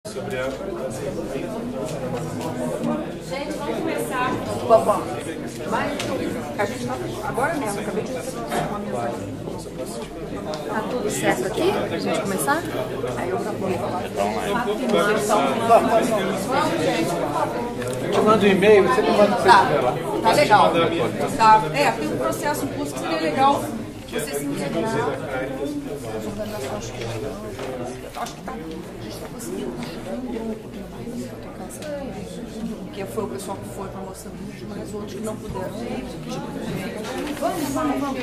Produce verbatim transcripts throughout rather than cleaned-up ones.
Sobre a... Gente, vamos começar. Bom, mas a gente está agora mesmo, acabei de receber uma mensagem. Tá tudo certo aqui? Pra gente começar? Aí eu acabei. Vamos, gente, por favor. Te mando um e-mail, você me manda para Tá, você lá. tá legal. Tá. É, tem um processo, um curso que seria legal você se integrar com as organizações cristãs. Acho que tá, a gente está conseguindo um grupo também para tocar essa porque foi o pessoal que foi para Moçambique, mas outros que não puderam ir. Vamos, vamos, vamos.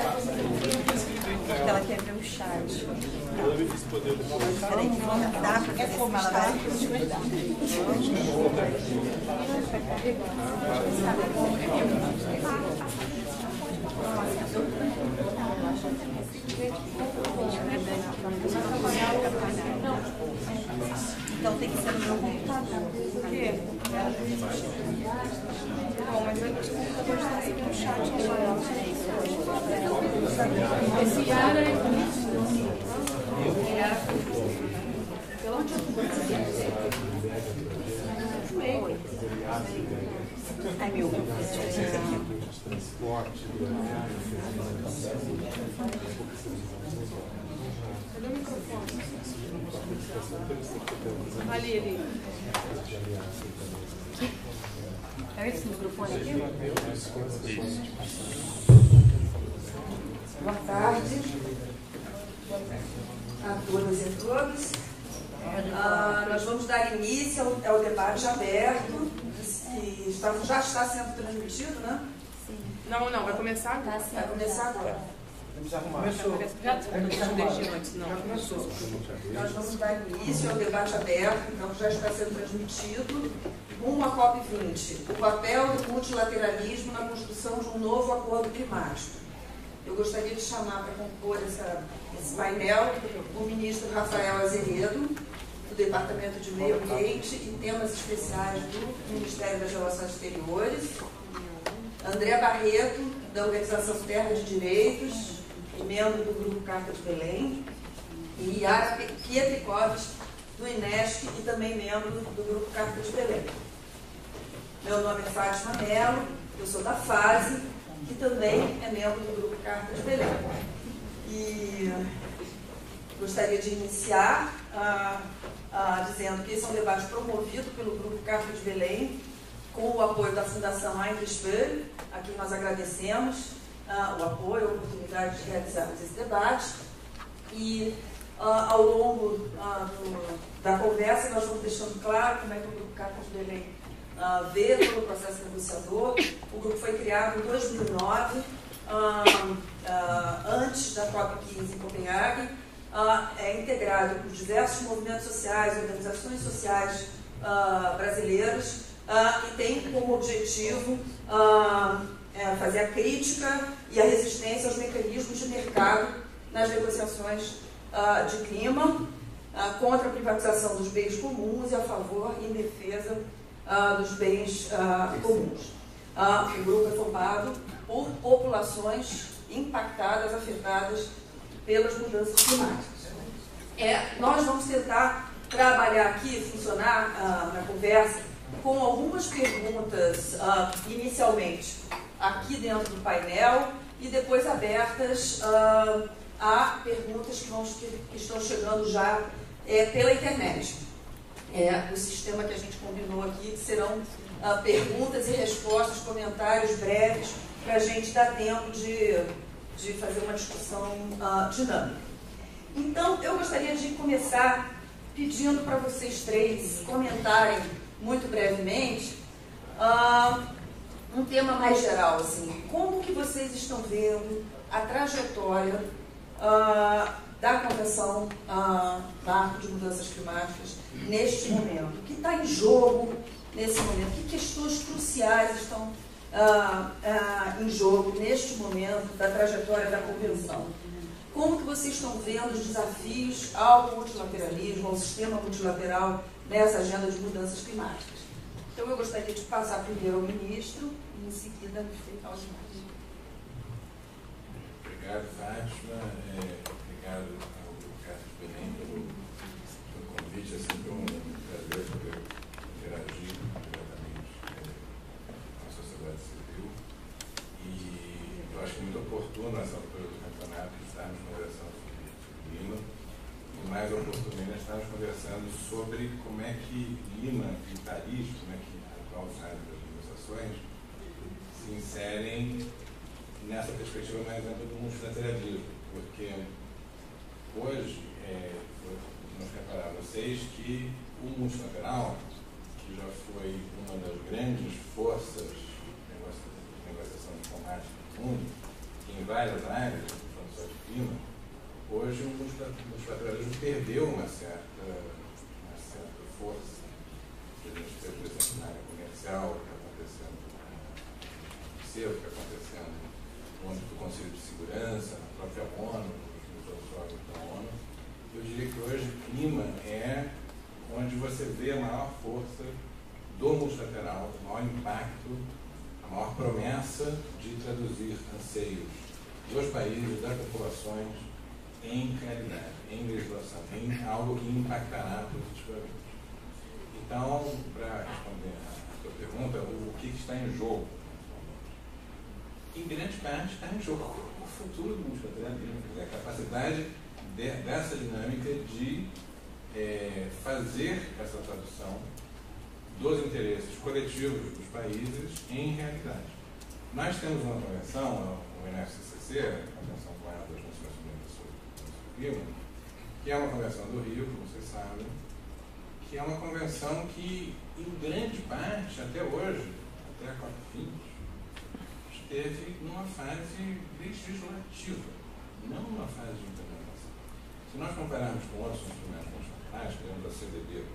Ela quer ver o chat. Peraí, vamos dar para fazer esse malabar. Então tem que ser no meu computador. Por quê? Bom, mas o computador está sempre no chat. Esse ar é... Ai, meu. Cadê o microfone? Ali, ali. É esse microfone aqui? Boa tarde a todas e a todos. Ah, nós vamos dar início ao, ao debate aberto, que está, já está sendo transmitido, né? Não, não, vai começar agora. Vai começar agora. Já deixei antes, não. Nós vamos dar início ao debate aberto, então já está sendo transmitido, rumo à COP vinte, o papel do multilateralismo na construção de um novo acordo climático. Eu gostaria de chamar para compor essa, esse painel o ministro Rafael Azeredo, do Departamento de Meio Ambiente e Temas Especiais do Ministério das Relações Exteriores, André Barreto, da Organização Terra de Direitos, membro do Grupo Carta de Belém, e Yara Pietrikovic, do INESC e também membro do Grupo Carta de Belém. Meu nome é Fátima Mello, eu sou da FASE, que também é membro do Grupo Carta de Belém. E gostaria de iniciar ah, ah, dizendo que esse é um debate promovido pelo Grupo Carta de Belém, com o apoio da Fundação Heinrich Böll, a quem nós agradecemos ah, o apoio, a oportunidade de realizarmos esse debate. E ah, ao longo ah, do, da conversa nós vamos deixando claro como é que o Grupo Carta de Belém Uh, vê todo o processo negociador. O grupo foi criado em dois mil e nove, uh, uh, antes da COP quinze em Copenhague, uh, é integrado por diversos movimentos sociais, organizações sociais uh, brasileiras, uh, e tem como objetivo uh, é, fazer a crítica e a resistência aos mecanismos de mercado nas negociações uh, de clima, uh, contra a privatização dos bens comuns e a favor e em defesa Uh, dos bens uh, comuns. Uh, o grupo é formado por populações impactadas, afetadas pelas mudanças climáticas. É, nós vamos tentar trabalhar aqui, funcionar uh, na conversa, com algumas perguntas, uh, inicialmente aqui dentro do painel, e depois abertas uh, a perguntas que, vão, que estão chegando já é, pela internet. É, o sistema que a gente combinou aqui, que serão uh, perguntas e respostas, comentários breves, para a gente dar tempo de, de fazer uma discussão uh, dinâmica. Então, eu gostaria de começar pedindo para vocês três comentarem muito brevemente uh, um tema mais geral, assim, como que vocês estão vendo a trajetória uh, da Convenção uh, Marco de Mudanças Climáticas neste momento? O que está em jogo nesse momento? Que questões cruciais estão uh, uh, em jogo neste momento da trajetória da Convenção? Como que vocês estão vendo os desafios ao multilateralismo, ao sistema multilateral nessa agenda de mudanças climáticas? Então eu gostaria de passar primeiro ao ministro e em seguida aos demais. Obrigado, Fátima. É, obrigado ao Carta de Belém pelo, pelo convite. É sempre um conversando sobre como é que Lima e Paris, como é que a atual fase das negociações se inserem nessa perspectiva mais ampla do multilateralismo, porque hoje, é, vamos reparar vocês que o multilateral, que já foi uma das grandes forças de negociação diplomática do mundo, em várias áreas, não só de clima, hoje o multilateralismo perdeu uma certa, uma certa força. A gente vê, por exemplo, na área comercial, o que está acontecendo no C E U, o que está acontecendo no âmbito do Conselho de Segurança, na própria ONU, nos outros órgãos da ONU. Eu diria que hoje o clima é onde você vê a maior força do multilateral, o maior impacto, a maior promessa de traduzir anseios dos países, das populações, em realidade, em legislação, em algo que impactará positivamente. Então, para responder a sua pergunta, o, o que está em jogo? Em grande parte está em jogo o futuro do multilateralismo, a capacidade de, dessa dinâmica de é, fazer essa tradução dos interesses coletivos dos países em realidade. Nós temos uma convenção, o N F C C C, a Convenção Plena das Nações Unidas sobre o Clima, que é uma convenção do Rio, como vocês sabem, que é uma convenção que, em grande parte, até hoje, até a COP vinte, esteve numa fase legislativa, não numa fase de implementação. Se nós compararmos com outros instrumentos internacionais, por exemplo, a C D B,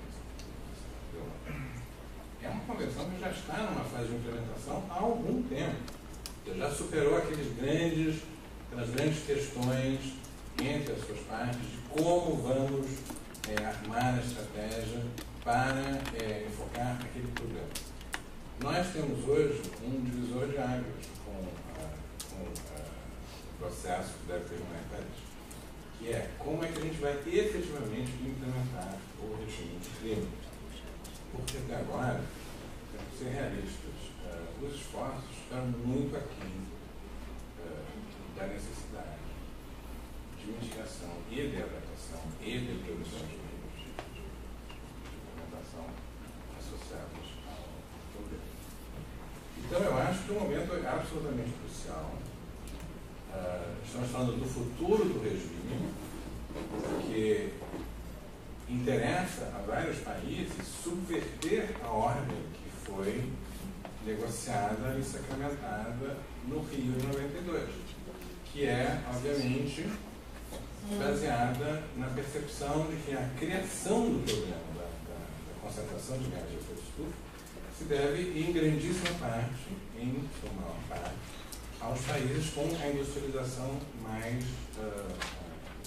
é uma convenção que já está numa fase de implementação há algum tempo. Já superou aqueles grandes, aquelas grandes questões entre as suas partes de como vamos é, armar a estratégia para é, enfocar aquele problema. Nós temos hoje um divisor de águas com, a, com a, o processo que deve terminar em Paris, que é como é que a gente vai efetivamente implementar o regime de clima. Porque até agora, temos que ser realistas, uh, os esforços estão muito aquém uh, da necessidade de mitigação e de adaptação e de produção de meios de implementação associados ao problema. Então, eu acho que o momento é absolutamente crucial. Uh, estamos falando do futuro do regime, que interessa a vários países subverter a ordem que foi negociada e sacramentada no Rio de noventa e dois, que é, obviamente, baseada na percepção de que a criação do problema da, da, da concentração de gás de efeito estufa se deve, em grandíssima parte, em sua maior parte, aos países com a industrialização mais uh,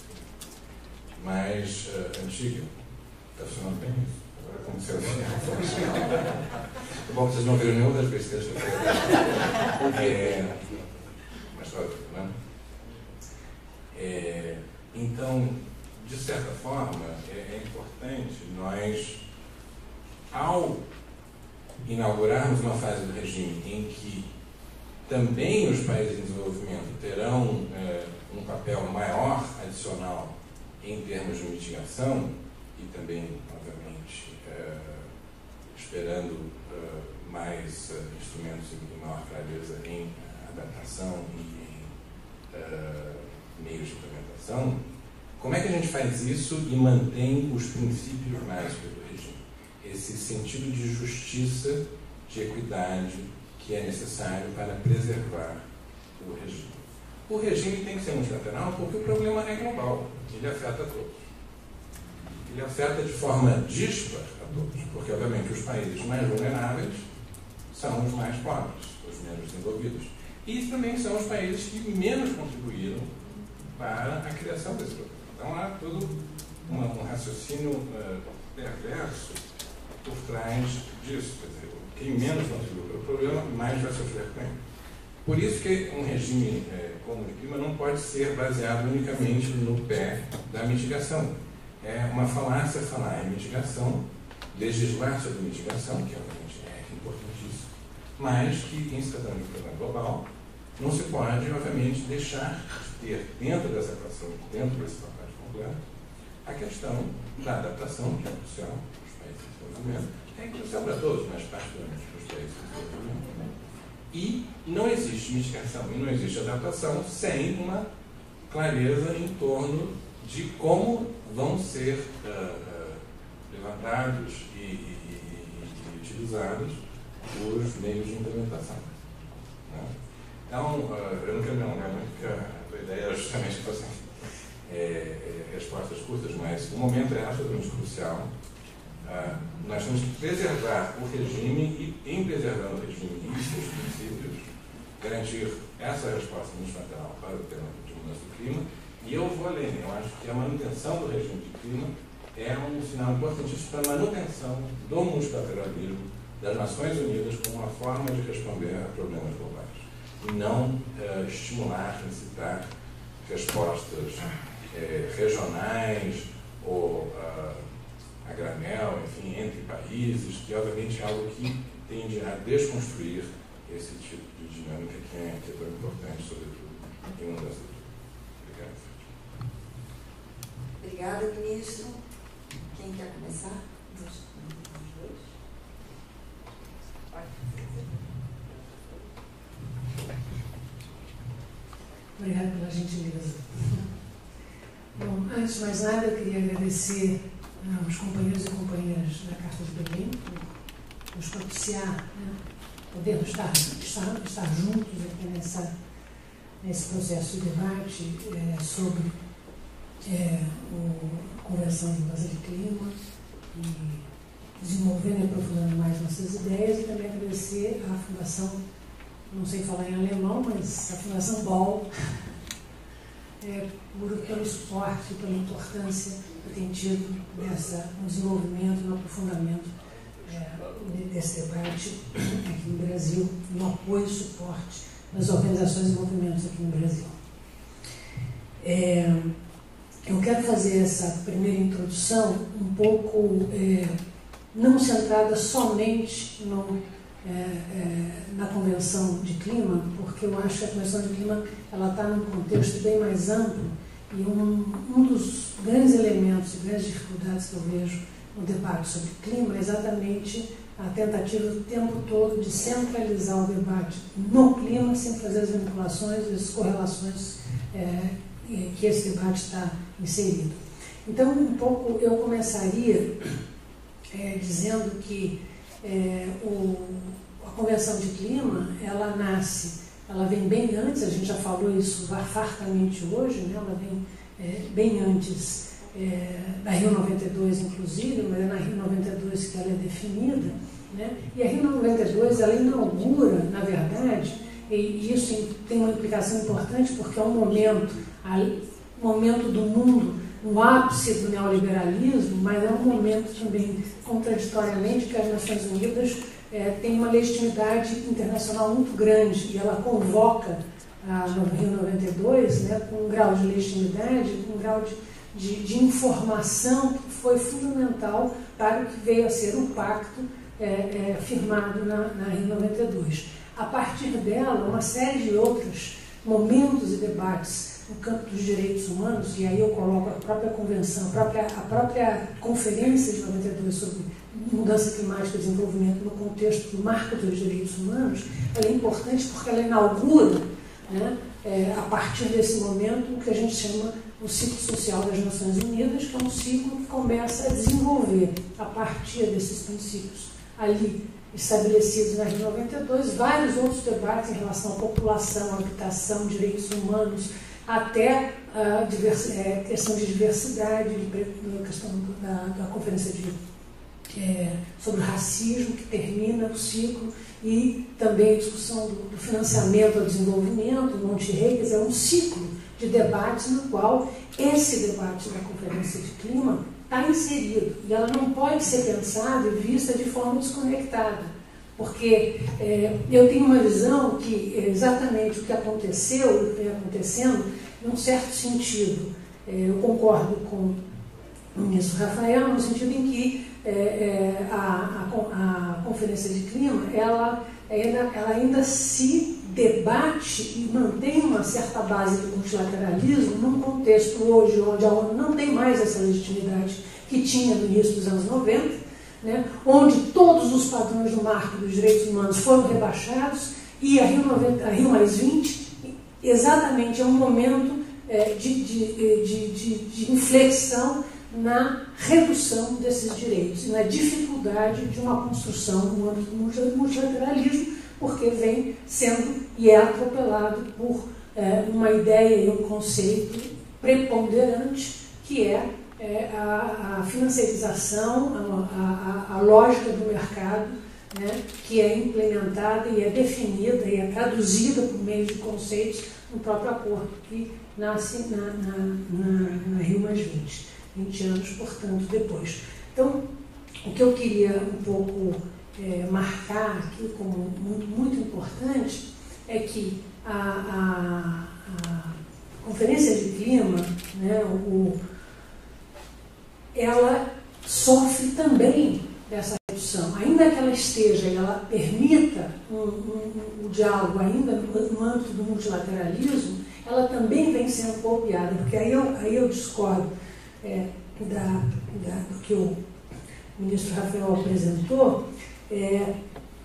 mais uh, antiga. Está funcionando bem isso? Agora aconteceu assim. É bom que vocês não viram nenhuma das besteiras que eu falei. É, mas está tudo, não é? É, então, de certa forma, é, é importante nós, ao inaugurarmos uma fase do regime em que também os países em desenvolvimento terão é, um papel maior adicional em termos de mitigação e também, obviamente, é, esperando é, mais é, instrumentos de maior clareza em adaptação e em é, meios de implementação, como é que a gente faz isso e mantém os princípios básicos do regime? Esse sentido de justiça, de equidade que é necessário para preservar o regime. O regime tem que ser multilateral porque o problema é global. Ele afeta a todos. Ele afeta de forma dispar a todos, porque, obviamente, os países mais vulneráveis são os mais pobres, os menos desenvolvidos. E também são os países que menos contribuíram para a criação desse problema. Então, há todo uma, um raciocínio uh, perverso por trás disso. Quer dizer, quem menos contribuiu para o problema, mais vai sofrer com ele. Por isso que um regime é, como o de clima não pode ser baseado unicamente no pé da mitigação. É uma falácia falar em mitigação, legislar sobre mitigação, que obviamente é importantíssimo, mas que em se tratando de um problema global, não se pode, obviamente, deixar de ter dentro dessa equação, dentro desse pacote completo, a questão da adaptação, que é crucial para os países em desenvolvimento, é crucial para todos, mas particularmente para os países em desenvolvimento. E não existe mitigação e não existe adaptação sem uma clareza em torno de como vão ser uh, uh, levantados e, e, e utilizados os meios de implementação. Né? Então, uh, eu não quero me alongar muito, porque a tua ideia era justamente que fossem é, é, respostas curtas, mas o momento é absolutamente crucial. Uh, nós temos que preservar o regime e, em preservando o regime e seus princípios, garantir essa resposta multilateral para o tema de mudança do clima. E eu vou além, eu acho que a manutenção do regime de clima é um sinal importantíssimo para a manutenção do multilateralismo das Nações Unidas como uma forma de responder a problemas globais. E não uh, estimular, incitar respostas uh, regionais ou uh, a granel, enfim, entre países, que obviamente é algo que tende a desconstruir esse tipo de dinâmica que é, que é tão importante, sobretudo, em mudança do clima. Obrigada. Obrigada, ministro. Quem quer começar? Os dois. Obrigada pela gentileza. Bom, antes de mais nada, eu queria agradecer aos companheiros e companheiras da Carta de Berlim por nos propiciar, né, podermos estar, estar, estar juntos aqui nessa, nesse processo de debate é, sobre é, o, a Convenção de Mudança de Clima e desenvolvendo e aprofundando mais nossas ideias, e também agradecer à Fundação, não sei falar em alemão, mas a Fundação Boll, é, por, pelo suporte e pela importância que tem tido dessa, no desenvolvimento e no aprofundamento é, desse debate aqui no Brasil, no apoio e suporte das organizações e movimentos aqui no Brasil. É, eu quero fazer essa primeira introdução um pouco é, não centrada somente no, é, é, na Convenção de Clima, porque eu acho que a Convenção de Clima está num contexto bem mais amplo, e um, um dos grandes elementos e grandes dificuldades que eu vejo no debate sobre clima é exatamente a tentativa o tempo todo de centralizar o debate no clima, sem fazer as vinculações, as correlações é, que esse debate está inserido. Então, um pouco, eu começaria é, dizendo que é, o, a Convenção de Clima, ela nasce, ela vem bem antes, a gente já falou isso fartamente hoje, né? Ela vem é, bem antes é, da Rio noventa e dois, inclusive, mas é na Rio noventa e dois que ela é definida, né? E a Rio noventa e dois, ela inaugura, na verdade, e isso tem uma implicação importante, porque é um momento, um momento do mundo, no ápice do neoliberalismo, mas é um momento também, contraditoriamente, que as Nações Unidas é, têm uma legitimidade internacional muito grande, e ela convoca a Rio noventa e dois, né, com um grau de legitimidade, com um grau de, de, de informação que foi fundamental para o que veio a ser o pacto é, é, firmado na, na Rio noventa e dois. A partir dela, uma série de outros momentos e debates no campo dos direitos humanos, e aí eu coloco a própria convenção, a própria, a própria conferência de noventa e dois sobre mudança climática e desenvolvimento no contexto do marco dos direitos humanos, ela é importante porque ela inaugura, né, é, a partir desse momento, o que a gente chama o ciclo social das Nações Unidas, que é um ciclo que começa a desenvolver, a partir desses princípios ali estabelecidos na Rio noventa e dois, vários outros debates em relação à população, habitação, direitos humanos, até a diversi- é, questão de diversidade, de, questão da, da conferência de, é, sobre o racismo, que termina o ciclo, e também a discussão do, do financiamento ao desenvolvimento, Monte Reis, é um ciclo de debates no qual esse debate da Conferência de Clima está inserido, e ela não pode ser pensada e vista de forma desconectada, porque é, eu tenho uma visão que é exatamente o que aconteceu, o que vem acontecendo, num certo sentido, é, eu concordo com o ministro Rafael, no sentido em que é, é, a, a, a Conferência de Clima, ela ainda, ela ainda se debate e mantém uma certa base do multilateralismo num contexto hoje onde a ONU não tem mais essa legitimidade que tinha no início dos anos noventa, né, onde todos os padrões do marco dos direitos humanos foram rebaixados e a Rio, noventa, a Rio mais vinte exatamente é um momento é, de, de, de, de, de inflexão na redução desses direitos e na dificuldade de uma construção no âmbito do multilateralismo, porque vem sendo e é atropelado por é, uma ideia e um conceito preponderante que é, é a, a financiarização, a, a, a lógica do mercado, né, que é implementada e é definida e é traduzida por meio de conceitos no próprio acordo que nasce na, na, na, na Rio mais vinte, vinte anos, portanto, depois. Então, o que eu queria um pouco é, marcar aqui como muito, muito importante é que a, a, a Conferência de Clima, né, o, ela sofre também dessa redução, ainda que ela esteja e ela permita um, um, um, um diálogo ainda no, no âmbito do multilateralismo, ela também vem sendo copiada, porque aí eu, aí eu discordo é, da, da, do que o ministro Rafael apresentou. É,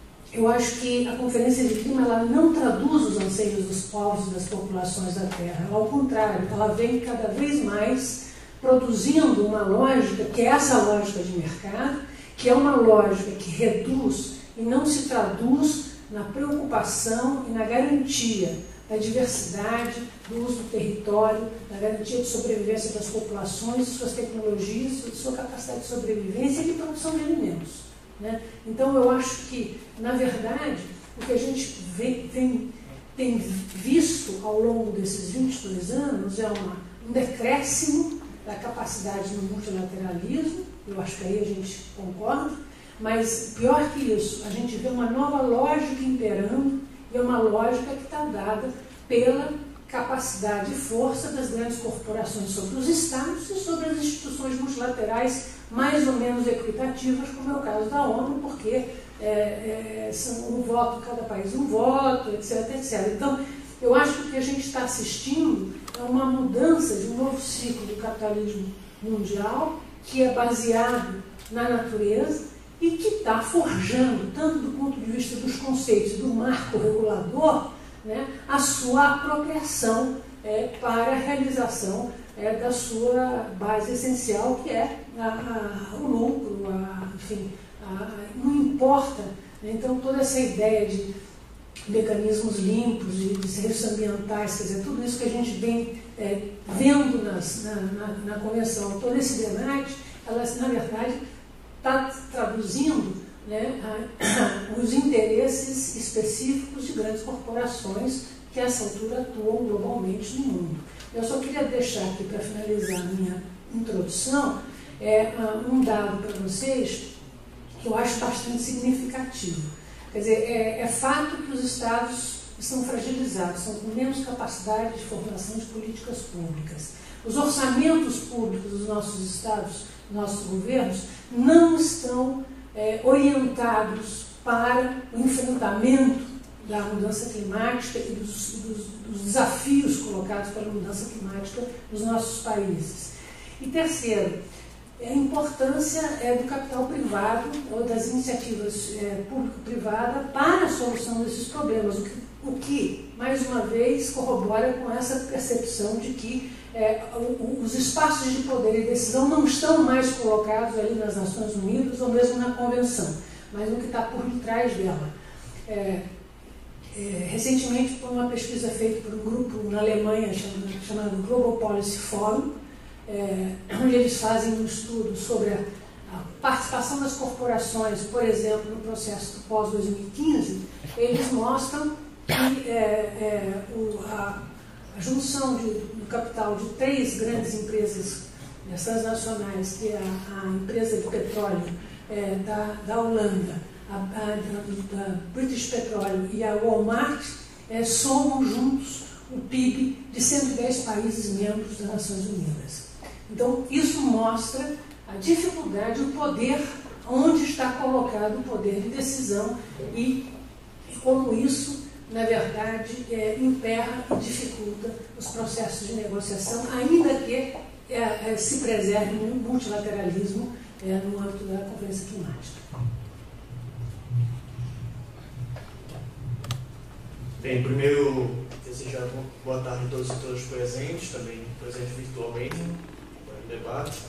eu acho que a Conferência de Clima ela não traduz os anseios dos povos e das populações da Terra, ao contrário, ela vem cada vez mais produzindo uma lógica, que é essa lógica de mercado, que é uma lógica que reduz e não se traduz na preocupação e na garantia da diversidade, do uso do território, da garantia de sobrevivência das populações, de suas tecnologias, de sua capacidade de sobrevivência e de produção de alimentos, né? Então, eu acho que, na verdade, o que a gente vem, vem, tem visto ao longo desses vinte e dois anos é uma, um decréscimo da capacidade no multilateralismo. Eu acho que aí a gente concorda, mas pior que isso, a gente vê uma nova lógica imperando, e é uma lógica que está dada pela capacidade e força das grandes corporações sobre os Estados e sobre as instituições multilaterais mais ou menos equitativas, como é o caso da ONU, porque é, é, são um voto, cada país um voto, etc, etcétera. Então, eu acho que o que a gente está assistindo é uma mudança de um novo ciclo do capitalismo mundial, que é baseado na natureza e que está forjando, tanto do ponto de vista dos conceitos do marco regulador, né, a sua apropriação é, para a realização é, da sua base essencial, que é a, a, o lucro, a, enfim, a, a, não importa. Né, então, toda essa ideia de mecanismos limpos, de, de serviços ambientais, quer dizer, tudo isso que a gente vem é, vendo nas, na, na, na Convenção, todo esse debate, ela, na verdade, está traduzindo, né, a, a, os interesses específicos de grandes corporações que, a essa altura, atuam globalmente no mundo. Eu só queria deixar aqui, para finalizar a minha introdução, é, um dado para vocês que eu acho bastante significativo. Quer dizer, é, é fato que os Estados estão fragilizados, são com menos capacidade de formação de políticas públicas. Os orçamentos públicos dos nossos Estados, nossos governos, não estão é, orientados para o enfrentamento da mudança climática e dos, dos, dos desafios colocados pela mudança climática nos nossos países. E terceiro, a importância é, do capital privado ou das iniciativas é, público-privada para a solução desses problemas, o que, o que, mais uma vez, corrobora com essa percepção de que é, os espaços de poder e decisão não estão mais colocados ali nas Nações Unidas ou mesmo na Convenção, mas no que está por detrás dela. É, é, recentemente, foi uma pesquisa feita por um grupo na Alemanha chamado, chamado Global Policy Forum, É, onde eles fazem um estudo sobre a, a participação das corporações, por exemplo, no processo pós dois mil e quinze, eles mostram que é, é, o, a, a junção de, do capital de três grandes empresas transnacionais, que é a, a empresa de petróleo é, da, da Holanda, a, a, da, da British Petroleum e a Walmart, é, somam juntos o P I B de cento e dez países membros das Nações Unidas. Então, isso mostra a dificuldade, o poder, onde está colocado o poder de decisão e, e como isso na verdade, é, emperra e dificulta os processos de negociação, ainda que é, é, se preserve um multilateralismo é, no âmbito da Conferência Climática. Bem, primeiro, desejar boa tarde a todos e todas presentes, também presentes virtualmente no debate.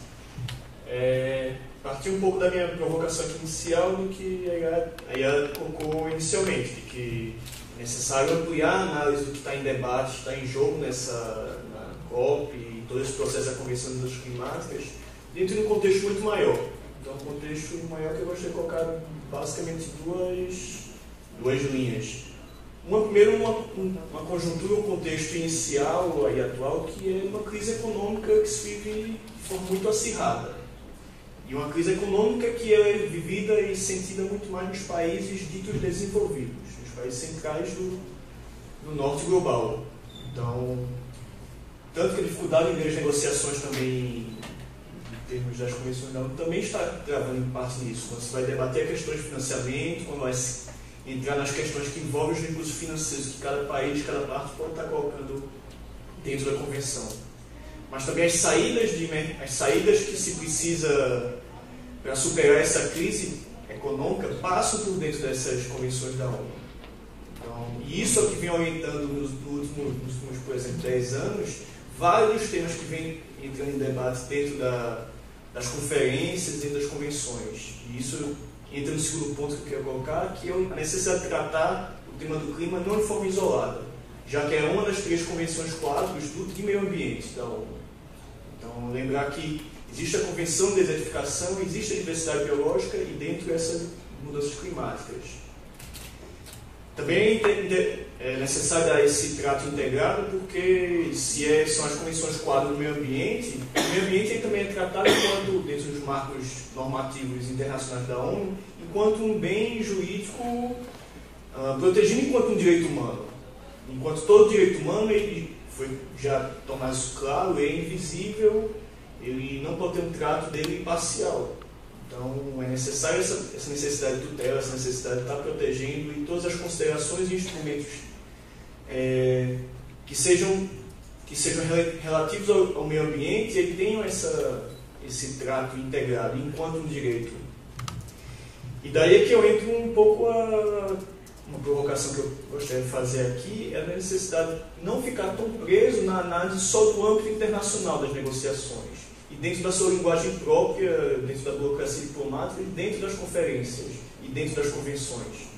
É, partir um pouco da minha provocação aqui inicial do que a Yara colocou inicialmente, de que é necessário ampliar a análise do que está em debate, está em jogo nessa na COP e todo esse processo da Convenção das Mudanças Climáticas, dentro de um contexto muito maior. Então, um contexto maior que eu gostaria de colocar basicamente duas, duas linhas. Uma, primeiro, uma, uma conjuntura, um contexto inicial e atual, que é uma crise econômica que se vive de forma muito acirrada. E uma crise econômica que é vivida e sentida muito mais nos países ditos desenvolvidos, nos países centrais do, do norte global. Então, tanto que a dificuldade das negociações também, em termos das convenções da ONU, também está travando parte nisso. Quando se vai debater questões de financiamento, quando vai se entrar nas questões que envolvem os recursos financeiros que cada país, cada parte pode estar colocando dentro da convenção. Mas também as saídas, de, as saídas que se precisa para superar essa crise econômica passam por dentro dessas convenções da ONU. Então, e isso é o que vem orientando nos, nos, últimos, nos últimos, por exemplo, dez anos, vários temas que vêm entrando em debate dentro da, das conferências, dentro das convenções. E isso entra no segundo ponto que eu quero colocar, que é a necessidade de tratar o tema do clima não de forma isolada, já que é uma das três convenções quadros do, de meio ambiente da ONU. Então, lembrar que existe a Convenção de Desertificação, existe a diversidade biológica e dentro dessas mudanças climáticas. Também é necessário dar esse trato integrado, porque se é, são as convenções quadro do meio ambiente, o meio ambiente também é tratado enquanto, dentro dos marcos normativos internacionais da ONU, enquanto um bem jurídico uh, protegido enquanto um direito humano. Enquanto todo direito humano, ele foi já tornado isso claro, ele é invisível, ele não pode ter um trato dele parcial. Então, é necessário essa, essa necessidade de tutela, essa necessidade de estar protegendo e todas as considerações e instrumentos é, que sejam, que sejam relativos ao, ao meio ambiente e tenham essa, esse trato integrado enquanto um direito. E daí é que eu entro um pouco a uma provocação que eu gostaria de fazer aqui, é a necessidade de não ficar tão preso na análise só do âmbito internacional das negociações. E dentro da sua linguagem própria, dentro da burocracia diplomática, e dentro das conferências e dentro das convenções.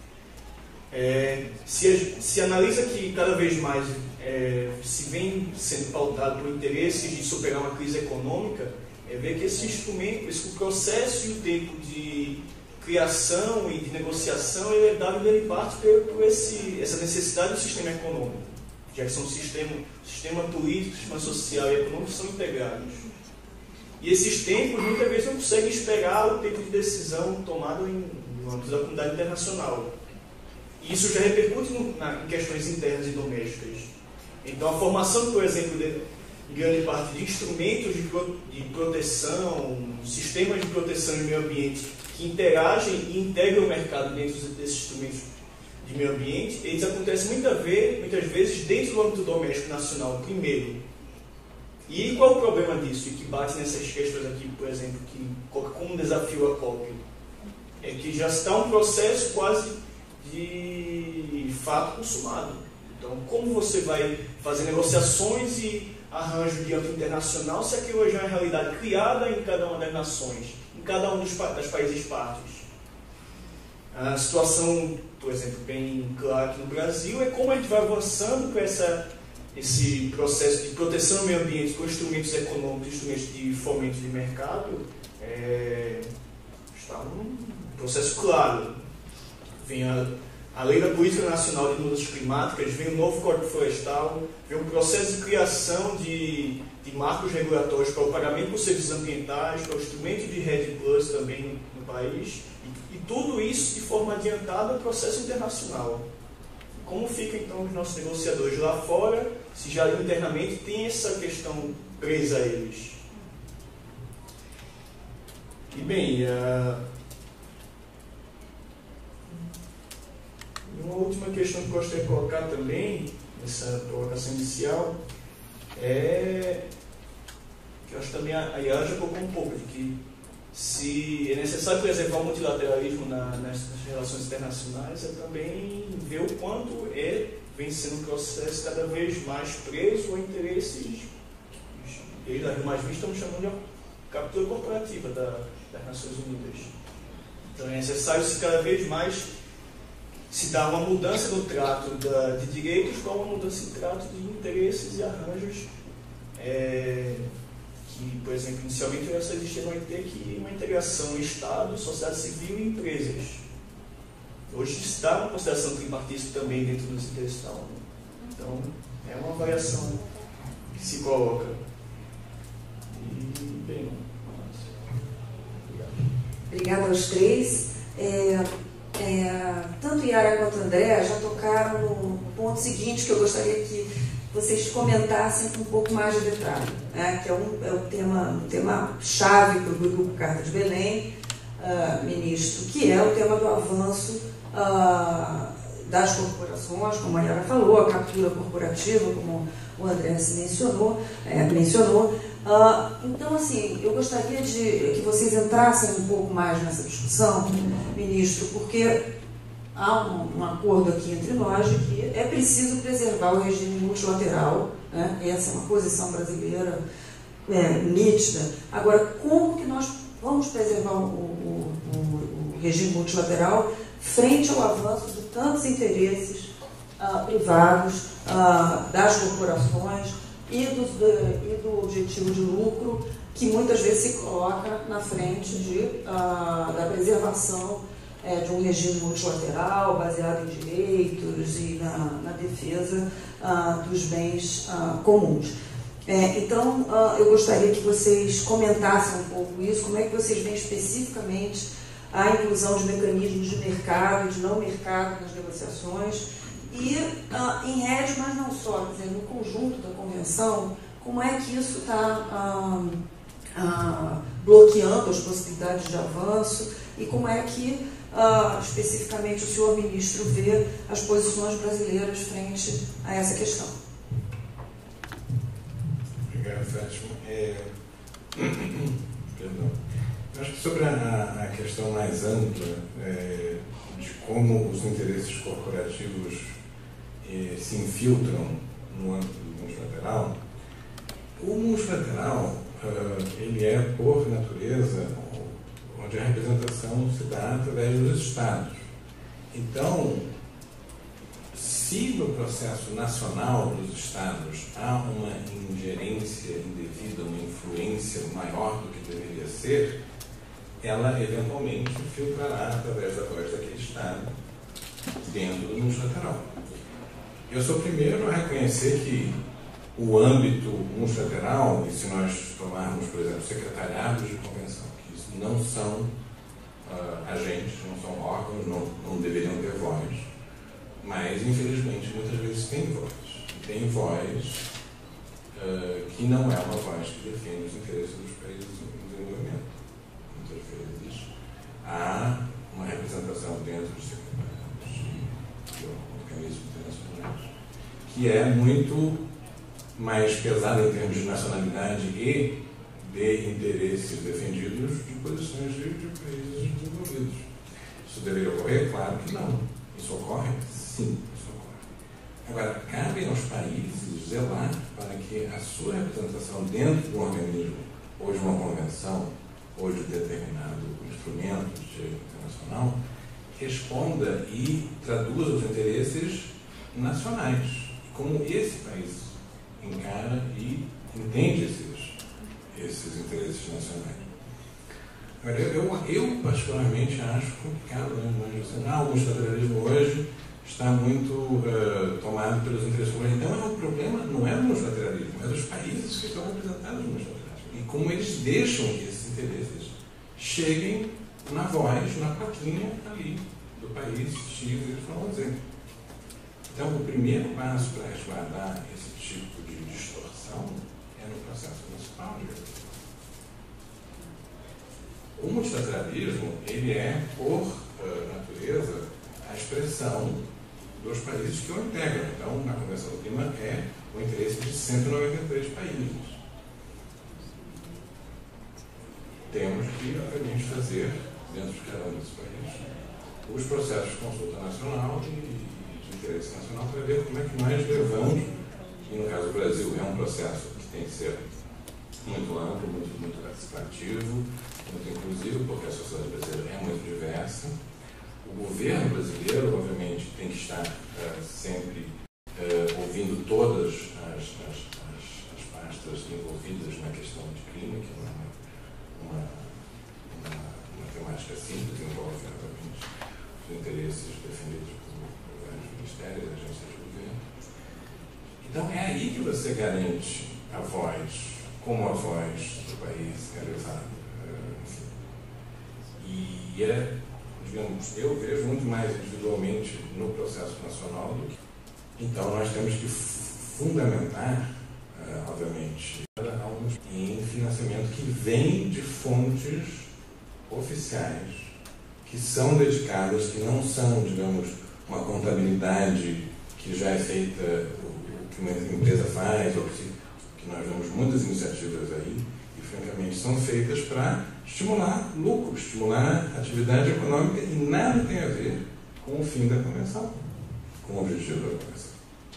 É, se, se analisa que cada vez mais é, se vem sendo pautado por interesses de superar uma crise econômica, é ver que esse instrumento, esse processo e o tempo de criação e de negociação ele é dado em parte por, por esse, essa necessidade do sistema econômico, já que são sistema, sistema político, sistema social e econômico são integrados. E esses tempos, muitas vezes, não conseguem esperar o tempo de decisão tomado em, no âmbito da comunidade internacional. E isso já repercute no, na, em questões internas e domésticas. Então, a formação, por exemplo, de, em grande parte, de instrumentos de, pro, de proteção, sistemas de proteção do meio ambiente que interagem e integram o mercado dentro desses instrumentos de meio ambiente, eles acontecem muitas vezes, muitas vezes dentro do âmbito doméstico nacional, primeiro. E qual é o problema disso? E que bate nessas questões aqui, por exemplo, que coloca como desafio a COP? É que já está um processo quase de fato consumado. Então, como você vai fazer negociações e arranjo de âmbito internacional se aquilo já é uma realidade criada em cada uma das nações, em cada um dos das países partes? A situação, por exemplo, bem clara aqui no Brasil é como a gente vai avançando para essa esse processo de proteção do meio ambiente com instrumentos econômicos, instrumentos de fomento de mercado, é, está um processo claro. Vem a, a Lei da Política Nacional de Mudanças Climáticas, vem o novo Código Florestal, vem um processo de criação de, de marcos regulatórios para o pagamento por serviços ambientais, para o instrumento de REDD Plus também no, no país, e, e tudo isso de forma adiantada ao processo internacional. Como ficam, então, os nossos negociadores lá fora, se já internamente tem essa questão presa a eles? E, bem, uh... uma última uma questão que eu gostaria de colocar também, nessa provocação inicial, é que eu acho que também a Yara já colocou um pouco, de que se é necessário preservar o multilateralismo na, nas, nas relações internacionais, é também ver o quanto é, vem sendo um processo cada vez mais preso a interesses, eles da Rio Mais Vista estamos chamando de captura corporativa da, das Nações Unidas. Então é necessário se cada vez mais se dar uma mudança no trato da, de direitos com uma mudança de trato de interesses e arranjos é, que, por exemplo, inicialmente ia só existir no O I T que uma integração Estado, sociedade civil e empresas. Hoje se dá uma consideração tripartista também dentro dos interesses da ONU. Então, é uma variação que se coloca. E, bem, obrigada aos três. É, é, tanto Yara quanto André já tocaram no ponto seguinte que eu gostaria que vocês comentassem com um pouco mais de detalhe, né? Que é, um, é o tema, um tema chave para o Grupo Carta de Belém, uh, ministro, que é o tema do avanço uh, das corporações, como a Yara falou, a captura corporativa, como o André se mencionou, é, mencionou. Uh, então, assim, eu gostaria de que vocês entrassem um pouco mais nessa discussão, ministro, porque há um, um acordo aqui entre nós de que é preciso preservar o regime multilateral, né? Essa é uma posição brasileira é, nítida. Agora, como que nós vamos preservar o, o, o, o regime multilateral frente ao avanço de tantos interesses uh, privados, uh, das corporações e do, de, e do objetivo de lucro que muitas vezes se coloca na frente de, uh, da preservação É, de um regime multilateral baseado em direitos e na, na defesa ah, dos bens ah, comuns. É, então, ah, eu gostaria que vocês comentassem um pouco isso, como é que vocês veem especificamente a inclusão de mecanismos de mercado e de não mercado nas negociações e, ah, em rede, mas não só, quer dizer, no conjunto da convenção, como é que isso está ah, ah, bloqueando as possibilidades de avanço e como é que Uh, especificamente o senhor ministro vê as posições brasileiras frente a essa questão. Obrigado, Fátima. É... Perdão. Eu acho que sobre a, a questão mais ampla é, de como os interesses corporativos é, se infiltram no âmbito do multilateral, o multilateral uh, ele é, por natureza, onde a representação se dá através dos Estados. Então, se no processo nacional dos Estados há uma ingerência indevida, uma influência maior do que deveria ser, ela eventualmente filtrará através da voz daquele Estado dentro do multilateral. Eu sou o primeiro a reconhecer que o âmbito multilateral, e se nós tomarmos, por exemplo, secretariados de convenção, não são uh, agentes, não são órgãos, não, não deveriam ter voz, mas infelizmente muitas vezes tem voz. Tem voz uh, que não é uma voz que defende os interesses dos países em desenvolvimento. Muitas vezes há uma representação dentro dos secretariados de organismos internacionais que é muito mais pesada em termos de nacionalidade e de interesses defendidos de posições de, de países desenvolvidos. Isso deveria ocorrer? Claro que não. Isso ocorre? Sim, isso ocorre. Agora, cabe aos países zelar para que a sua representação dentro de um organismo, ou de uma convenção, ou de determinado instrumento de direito internacional, responda e traduza os interesses nacionais. Como esse país encara e entende esses esses interesses nacionais. Agora, eu, eu, eu particularmente acho complicado, né? Mas, ah, o multilateralismo hoje está muito uh, tomado pelos interesses comuns. Então, é o problema não é o multilateralismo, é dos países que estão representados no multilateralismo. E como eles deixam que esses interesses cheguem na voz, na plaquinha ali do país X, Y, Z. Então, o primeiro passo para resguardar esse tipo de distorção é no processo municipal de direito. O multilateralismo, ele é, por uh, natureza, a expressão dos países que o integram. Então, a Convenção do Clima é o interesse de cento e noventa e três países. Temos que, obviamente, fazer, dentro de cada um desses países, os processos de consulta nacional e de interesse nacional para ver como é que nós levamos, e no caso do Brasil é um processo que tem que ser muito amplo, muito, muito participativo, muito inclusivo, porque a sociedade brasileira é muito diversa. O governo brasileiro, obviamente, tem que estar uh, sempre uh, ouvindo todas as, as, as, as pastas envolvidas na questão de clima, que não é uma, uma, uma temática simples, envolve, obviamente, os interesses defendidos por vários ministérios e agências de governo. Então, é aí que você garante a voz, como a voz do país é levada. E é, digamos, eu vejo muito mais individualmente no processo nacional do que. Então, nós temos que fundamentar, uh, obviamente, em financiamento que vem de fontes oficiais, que são dedicadas, que não são, digamos, uma contabilidade que já é feita, o, o que uma empresa faz, ou que, que nós vemos muitas iniciativas aí, e francamente são feitas para estimular lucro, estimular atividade econômica, e nada tem a ver com o fim da convenção, com o objetivo da convenção.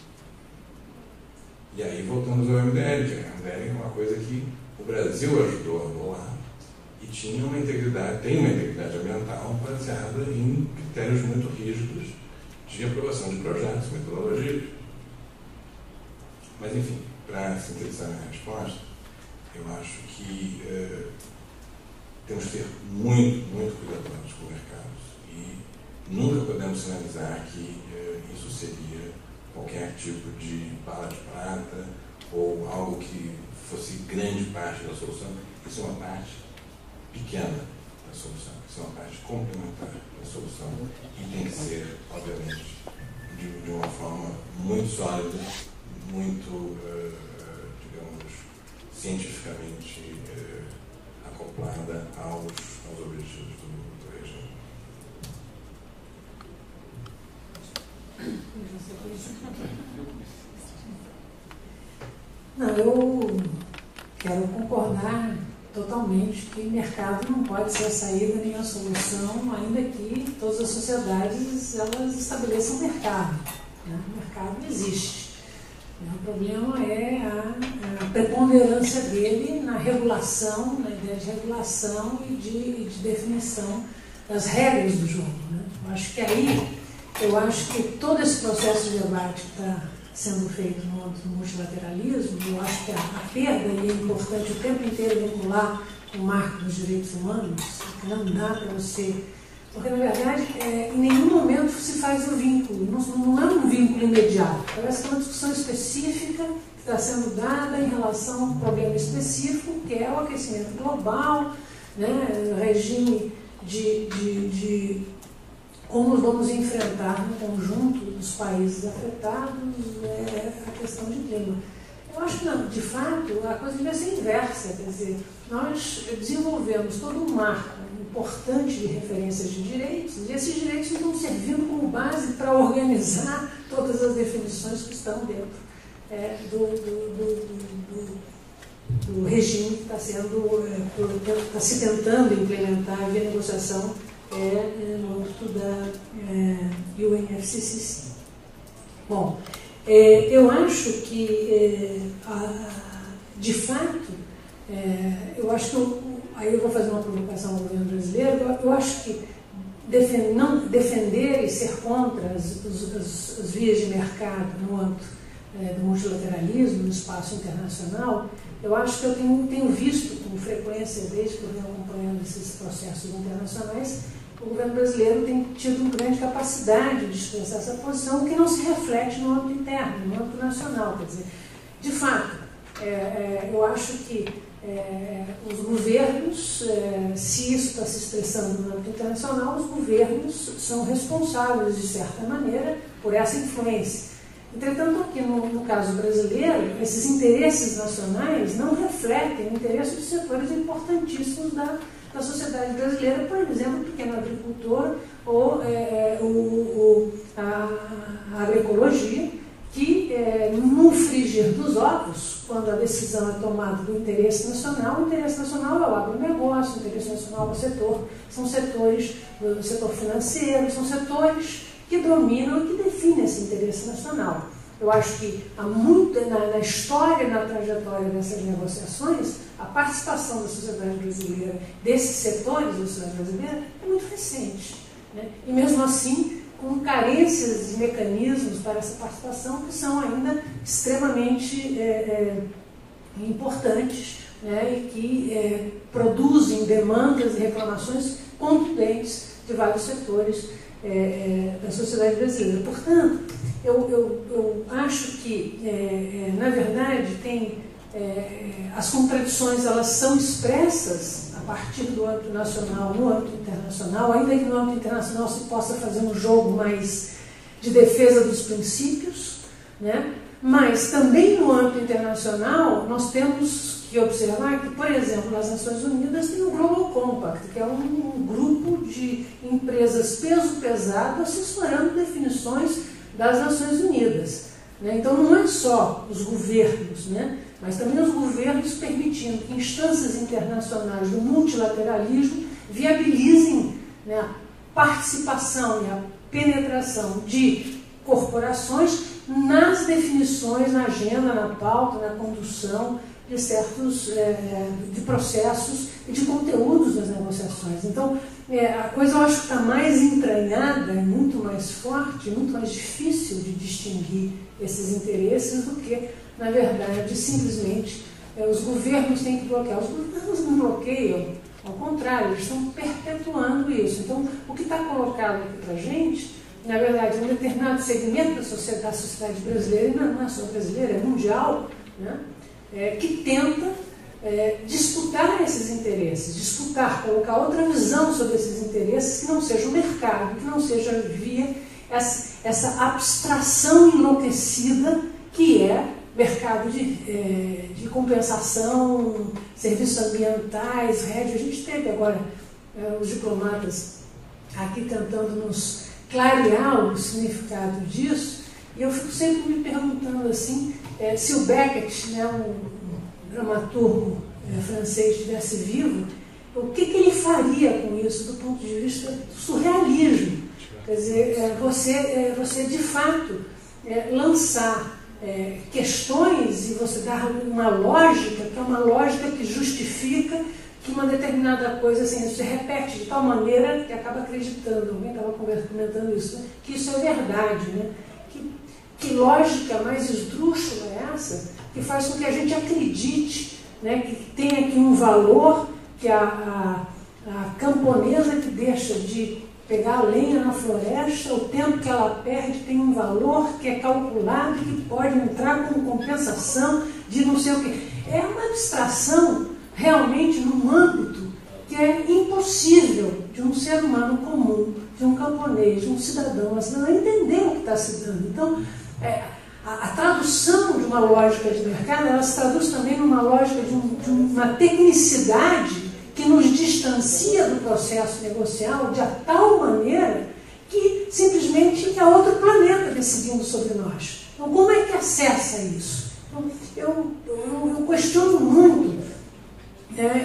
E aí voltamos ao M D L, que a M D L é uma coisa que o Brasil ajudou a anular e tinha uma integridade, tem uma integridade ambiental baseada em critérios muito rígidos de aprovação de projetos, metodologias. Mas, enfim, para sintetizar a minha resposta, eu acho que eh, temos que ser muito, muito cuidadosos com mercados e nunca podemos sinalizar que eh, isso seria qualquer tipo de bala de prata ou algo que fosse grande parte da solução. Isso é uma parte pequena da solução, isso é uma parte complementar da solução e tem que ser, obviamente, de, de uma forma muito sólida, muito, uh, digamos, cientificamente uh, acoplada aos, aos objetivos do, do regime. Não, eu quero concordar totalmente que mercado não pode ser a saída nem a solução, ainda que todas as sociedades elas estabeleçam mercado. Né? O mercado existe. Né? O problema é a, a preponderância dele na regulação, na ideia de regulação e de, de definição das regras do jogo. Né? Eu acho que aí, eu acho que todo esse processo de debate que está sendo feito no âmbito do multilateralismo, eu acho que a, a perda, e é importante o tempo inteiro vincular o marco dos direitos humanos, que não dá para você... Porque, na verdade, é, em nenhum momento se faz o vínculo, não, não é um vínculo imediato. Parece que é uma discussão específica que está sendo dada em relação a um problema específico, que é o aquecimento global, né, o regime de... de, de como vamos enfrentar no conjunto dos países afetados é, a questão de clima. Eu acho que, não, de fato, a coisa deve ser inversa, quer dizer, nós desenvolvemos todo um marco importante de referências de direitos, e esses direitos estão servindo como base para organizar todas as definições que estão dentro é, do, do, do, do, do regime que está sendo, é, está se tentando implementar via negociação É, no âmbito da é, U N F C C C. Bom, é, eu acho que, é, a, de fato, é, eu acho que, eu, aí eu vou fazer uma provocação ao governo brasileiro, eu, eu acho que defend, não, defender e ser contra as, as, as vias de mercado no âmbito é, do multilateralismo, no espaço internacional, eu acho que eu tenho, tenho visto com frequência, desde que eu venho acompanhando esses processos internacionais, o governo brasileiro tem tido uma grande capacidade de expressar essa posição, que não se reflete no âmbito interno, no âmbito nacional. Quer dizer, de fato, é, é, eu acho que é, os governos, é, se isso está se expressando no âmbito internacional, os governos são responsáveis, de certa maneira, por essa influência. Entretanto, aqui no, no caso brasileiro, esses interesses nacionais não refletem o interesse de setores importantíssimos da, da sociedade brasileira, por exemplo, o pequeno agricultor ou é, o, o, a, a decisão é tomada do interesse nacional, o interesse nacional é o agronegócio, o interesse nacional é o setor, são setores, o setor financeiro, são setores que dominam e que definem esse interesse nacional. Eu acho que há muito, na, na história e na trajetória dessas negociações, a participação da sociedade brasileira, desses setores da sociedade brasileira, é muito recente, né? E mesmo assim, com carências de mecanismos para essa participação que são ainda extremamente é, é, importantes, né? E que é, produzem demandas e reclamações contundentes de vários setores é, é, da sociedade brasileira. Portanto, eu, eu, eu acho que, é, é, na verdade, tem, é, as contradições elas são expressas a partir do âmbito nacional, no âmbito internacional, ainda que no âmbito internacional se possa fazer um jogo mais de defesa dos princípios, né? Mas também no âmbito internacional nós temos que observar que, por exemplo, nas Nações Unidas tem o Global Compact, que é um, um grupo de empresas peso pesado assessorando definições das Nações Unidas, né? Então não é só os governos, né? Mas também os governos permitindo que instâncias internacionais do multilateralismo viabilizem, né, a participação e a penetração de corporações nas definições, na agenda, na pauta, na condução de certos é, de processos e de conteúdos das negociações. Então, é, a coisa eu acho que está mais entranhada, muito mais forte, muito mais difícil de distinguir esses interesses do que, na verdade, simplesmente é, os governos têm que bloquear. Os governos não bloqueiam, ao contrário, eles estão perpetuando isso. Então, o que está colocado aqui para a gente, na verdade, é um determinado segmento da sociedade, da sociedade brasileira, e não é só brasileira, é mundial, né? É, que tenta é, disputar esses interesses, disputar, colocar outra visão sobre esses interesses que não seja o mercado, que não seja via essa, essa abstração enlouquecida que é mercado de, é, de compensação, serviços ambientais, rédeo. A gente teve agora é, os diplomatas aqui tentando nos clarear o significado disso, e eu fico sempre me perguntando assim, é, se o Beckett, né, um, um dramaturgo é, francês, estivesse vivo, o que, que ele faria com isso do ponto de vista do surrealismo? Quer dizer, é, você, é, você de fato é, lançar é, questões e você dar uma lógica, que é uma lógica que justifica que uma determinada coisa assim, se repete de tal maneira que acaba acreditando, alguém estava comentando isso, né, que isso é verdade, né? Que, que lógica mais esdrúxula é essa, que faz com que a gente acredite, né, que tem aqui um valor, que a, a, a camponesa que deixa de pegar a lenha na floresta, o tempo que ela perde tem um valor que é calculado, que pode entrar como compensação de não sei o quê. É uma abstração realmente num âmbito que é impossível de um ser humano comum, de um camponês, de um cidadão, uma cidadã entender o que está se dando. Então, é, a, a tradução de uma lógica de mercado, ela se traduz também numa lógica de, um, de uma tecnicidade que nos distancia do processo negocial de a tal maneira que simplesmente é outro planeta decidindo sobre nós. Então, como é que acessa isso? Então, eu, eu, eu questiono muito, é, é,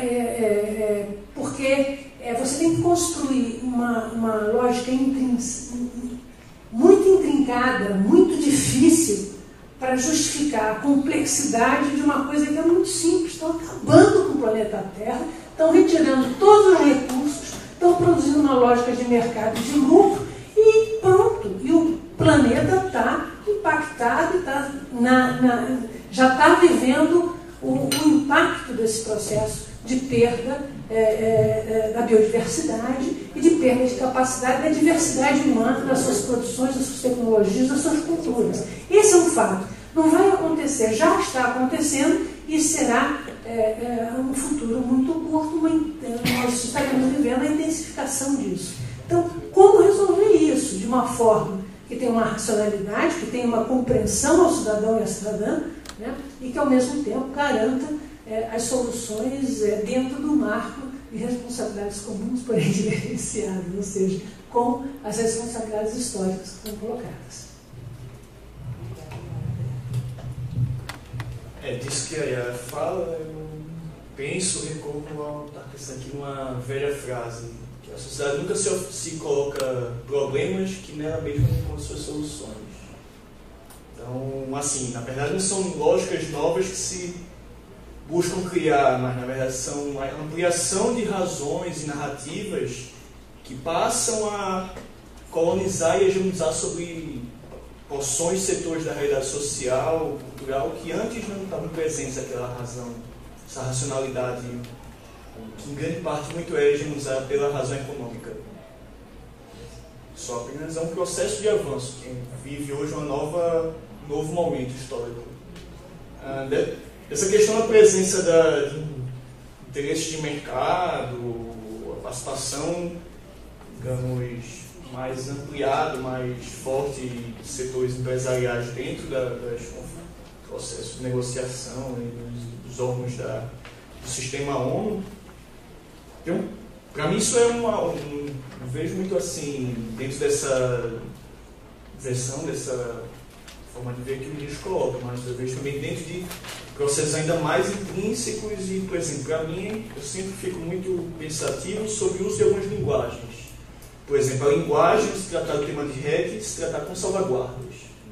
é, porque é, você tem que construir uma, uma lógica intrins, muito intrincada, muito difícil para justificar a complexidade de uma coisa que é muito simples. Estão acabando com o planeta Terra, estão retirando todos os recursos, estão produzindo uma lógica de mercado de lucro e pronto. E o planeta está impactado, tá na, na, já está vivendo o, o impacto desse processo de perda é, é, da biodiversidade e de perda de capacidade da diversidade humana, das suas produções, das suas tecnologias, das suas culturas. Esse é um fato. Não vai acontecer, já está acontecendo e será é, é, um futuro muito curto, uma, nós estaremos vivendo a intensificação disso. Então, como resolver isso de uma forma que tenha uma racionalidade, que tenha uma compreensão ao cidadão e à cidadã, né, e que ao mesmo tempo garanta é, as soluções é, dentro do marco de responsabilidades comuns, porém diferenciadas, ou seja, com as responsabilidades históricas que estão colocadas. É, disso que a Yara fala, eu penso, recorro a estar pensando aqui numa velha frase, que a sociedade nunca se, se coloca problemas que nela mesma encontra suas soluções. Então, assim, na verdade não são lógicas novas que se buscam criar, mas na verdade são a ampliação de razões e narrativas que passam a colonizar e hegemonizar sobre porções, setores da realidade social, cultural, que antes não estavam presentes aquela razão, essa racionalidade, que em grande parte muito é hegemonizada pela razão econômica. Só apenas é um processo de avanço, que vive hoje uma nova, um novo momento histórico. Ah, essa questão da presença da, de interesses de mercado, a participação, digamos, mais ampliado, mais forte de setores empresariais dentro da, das processos de negociação e dos, dos órgãos da, do sistema ONU. Então, para mim isso é uma, um, eu vejo muito assim, dentro dessa versão, dessa forma de ver que o ministro coloca, mas eu vejo também dentro de processos ainda mais intrínsecos e, por exemplo, para mim, eu sempre fico muito pensativo sobre o uso de algumas linguagens. Por exemplo, a linguagem, se tratar do tema de rede, se tratar com salvaguardas.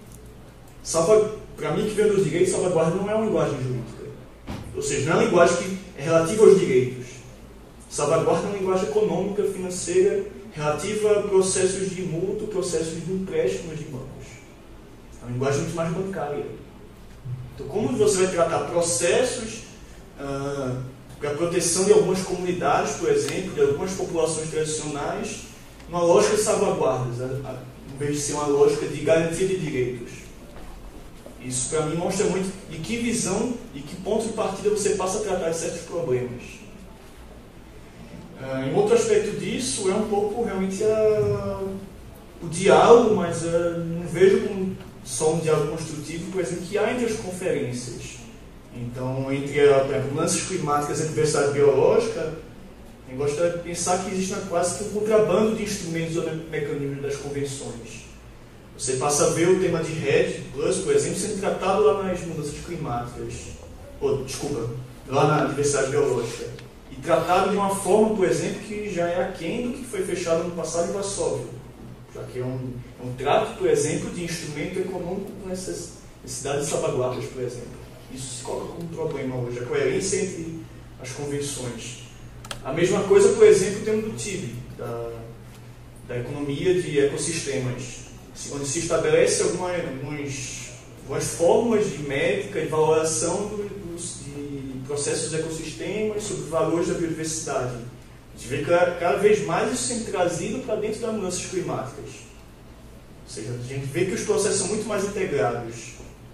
Salva, para mim, que vem dos direitos, salvaguarda não é uma linguagem jurídica. Ou seja, não é uma linguagem que é relativa aos direitos. Salvaguarda é uma linguagem econômica, financeira, relativa a processos de mútuo, processos de empréstimos de bancos. É uma linguagem muito mais bancária. Então, como você vai tratar processos ah, para a proteção de algumas comunidades, por exemplo, de algumas populações tradicionais, uma lógica de salvaguardas, em vez de ser uma lógica de garantia de direitos. Isso, para mim, mostra muito de que visão e que ponto de partida você passa a tratar de certos problemas. Uh, em outro aspecto disso, é um pouco realmente a, o diálogo, mas uh, não vejo como só um diálogo construtivo, por exemplo, que há entre as conferências. Então, entre a, por exemplo, mudanças climáticas e a diversidade biológica, eu gosto de pensar que existe quase que um contrabando de instrumentos ou mecanismos das convenções. Você passa a ver o tema de REDD Plus, por exemplo, sendo tratado lá nas mudanças climáticas, ou, desculpa, lá na diversidade biológica, e tratado de uma forma, por exemplo, que já é aquém do que foi fechado no passado em Varsóvia, já que é um, um trato, por exemplo, de instrumento econômico com essas necessidades de salvaguardas, por exemplo. Isso se coloca como um problema hoje, a coerência entre as convenções. A mesma coisa, por exemplo, o tema do T I B, da, da economia de ecossistemas, onde se estabelece algumas, algumas, algumas fórmulas de métrica e valoração do, dos, de processos de ecossistemas sobre valores da biodiversidade. A gente vê cada, cada vez mais isso sendo trazido para dentro das mudanças climáticas. Ou seja, a gente vê que os processos são muito mais integrados.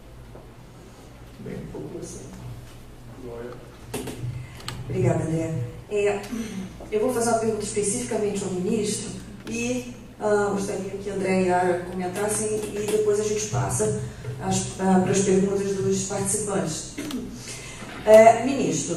Bem, um pouco assim. Glória. Obrigada, André. É, eu vou fazer uma pergunta especificamente ao ministro e uh, gostaria que André e Yara comentassem e depois a gente passa as, uh, para as perguntas dos participantes. É, ministro,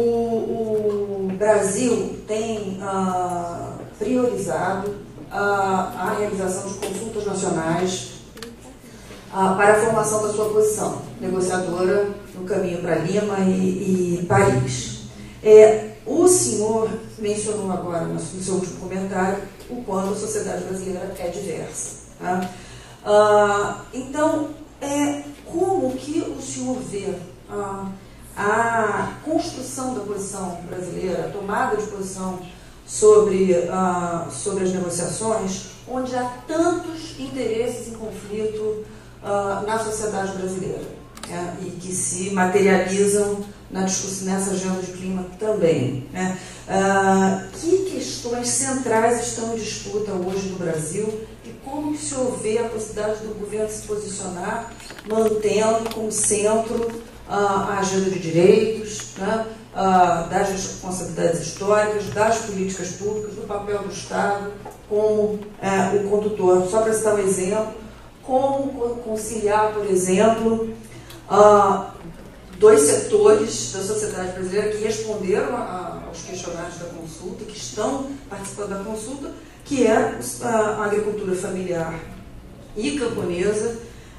o, o Brasil tem uh, priorizado uh, a realização de consultas nacionais uh, para a formação da sua posição negociadora no caminho para Lima e, e Paris. É, o senhor mencionou agora, no seu último comentário, o quanto a sociedade brasileira é diversa. Tá? Uh, então, é, como que o senhor vê uh, a construção da posição brasileira, a tomada de posição sobre, uh, sobre as negociações, onde há tantos interesses em conflito uh, na sociedade brasileira, né, e que se materializam na discussão, nessa agenda de clima também. Né? Uh, que questões centrais estão em disputa hoje no Brasil e como que o senhor vê a possibilidade do governo se posicionar, mantendo como centro uh, a agenda de direitos, né? uh, das responsabilidades históricas, das políticas públicas, do papel do Estado como uh, o condutor. Só para citar um exemplo, como conciliar, por exemplo, uh, dois setores da sociedade brasileira que responderam a, a, aos questionários da consulta, que estão participando da consulta, que é a, a agricultura familiar e camponesa,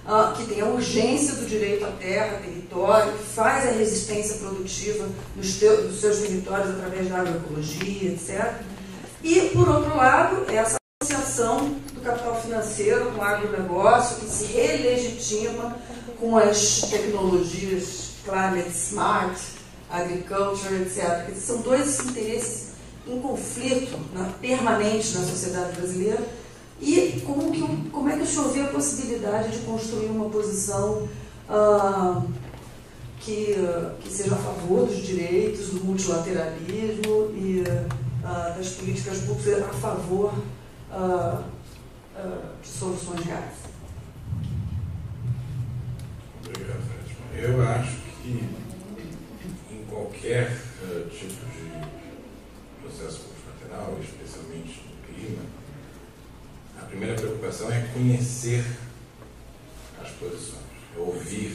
uh, que tem a urgência do direito à terra, território, que faz a resistência produtiva nos, teu, nos seus territórios através da agroecologia, etcétera. E, por outro lado, essa associação do capital financeiro com o agronegócio, que se relegitima com as tecnologias climate smart, agriculture, etcétera. Que são dois interesses em conflito, né, permanente na sociedade brasileira. E como, que, como é que o senhor vê a possibilidade de construir uma posição ah, que, que seja a favor dos direitos, do multilateralismo e ah, das políticas públicas a favor ah, ah, de soluções reais? Obrigado, Fátima. Eu acho que em qualquer uh, tipo de processo multilateral, especialmente no clima, a primeira preocupação é conhecer as posições, é ouvir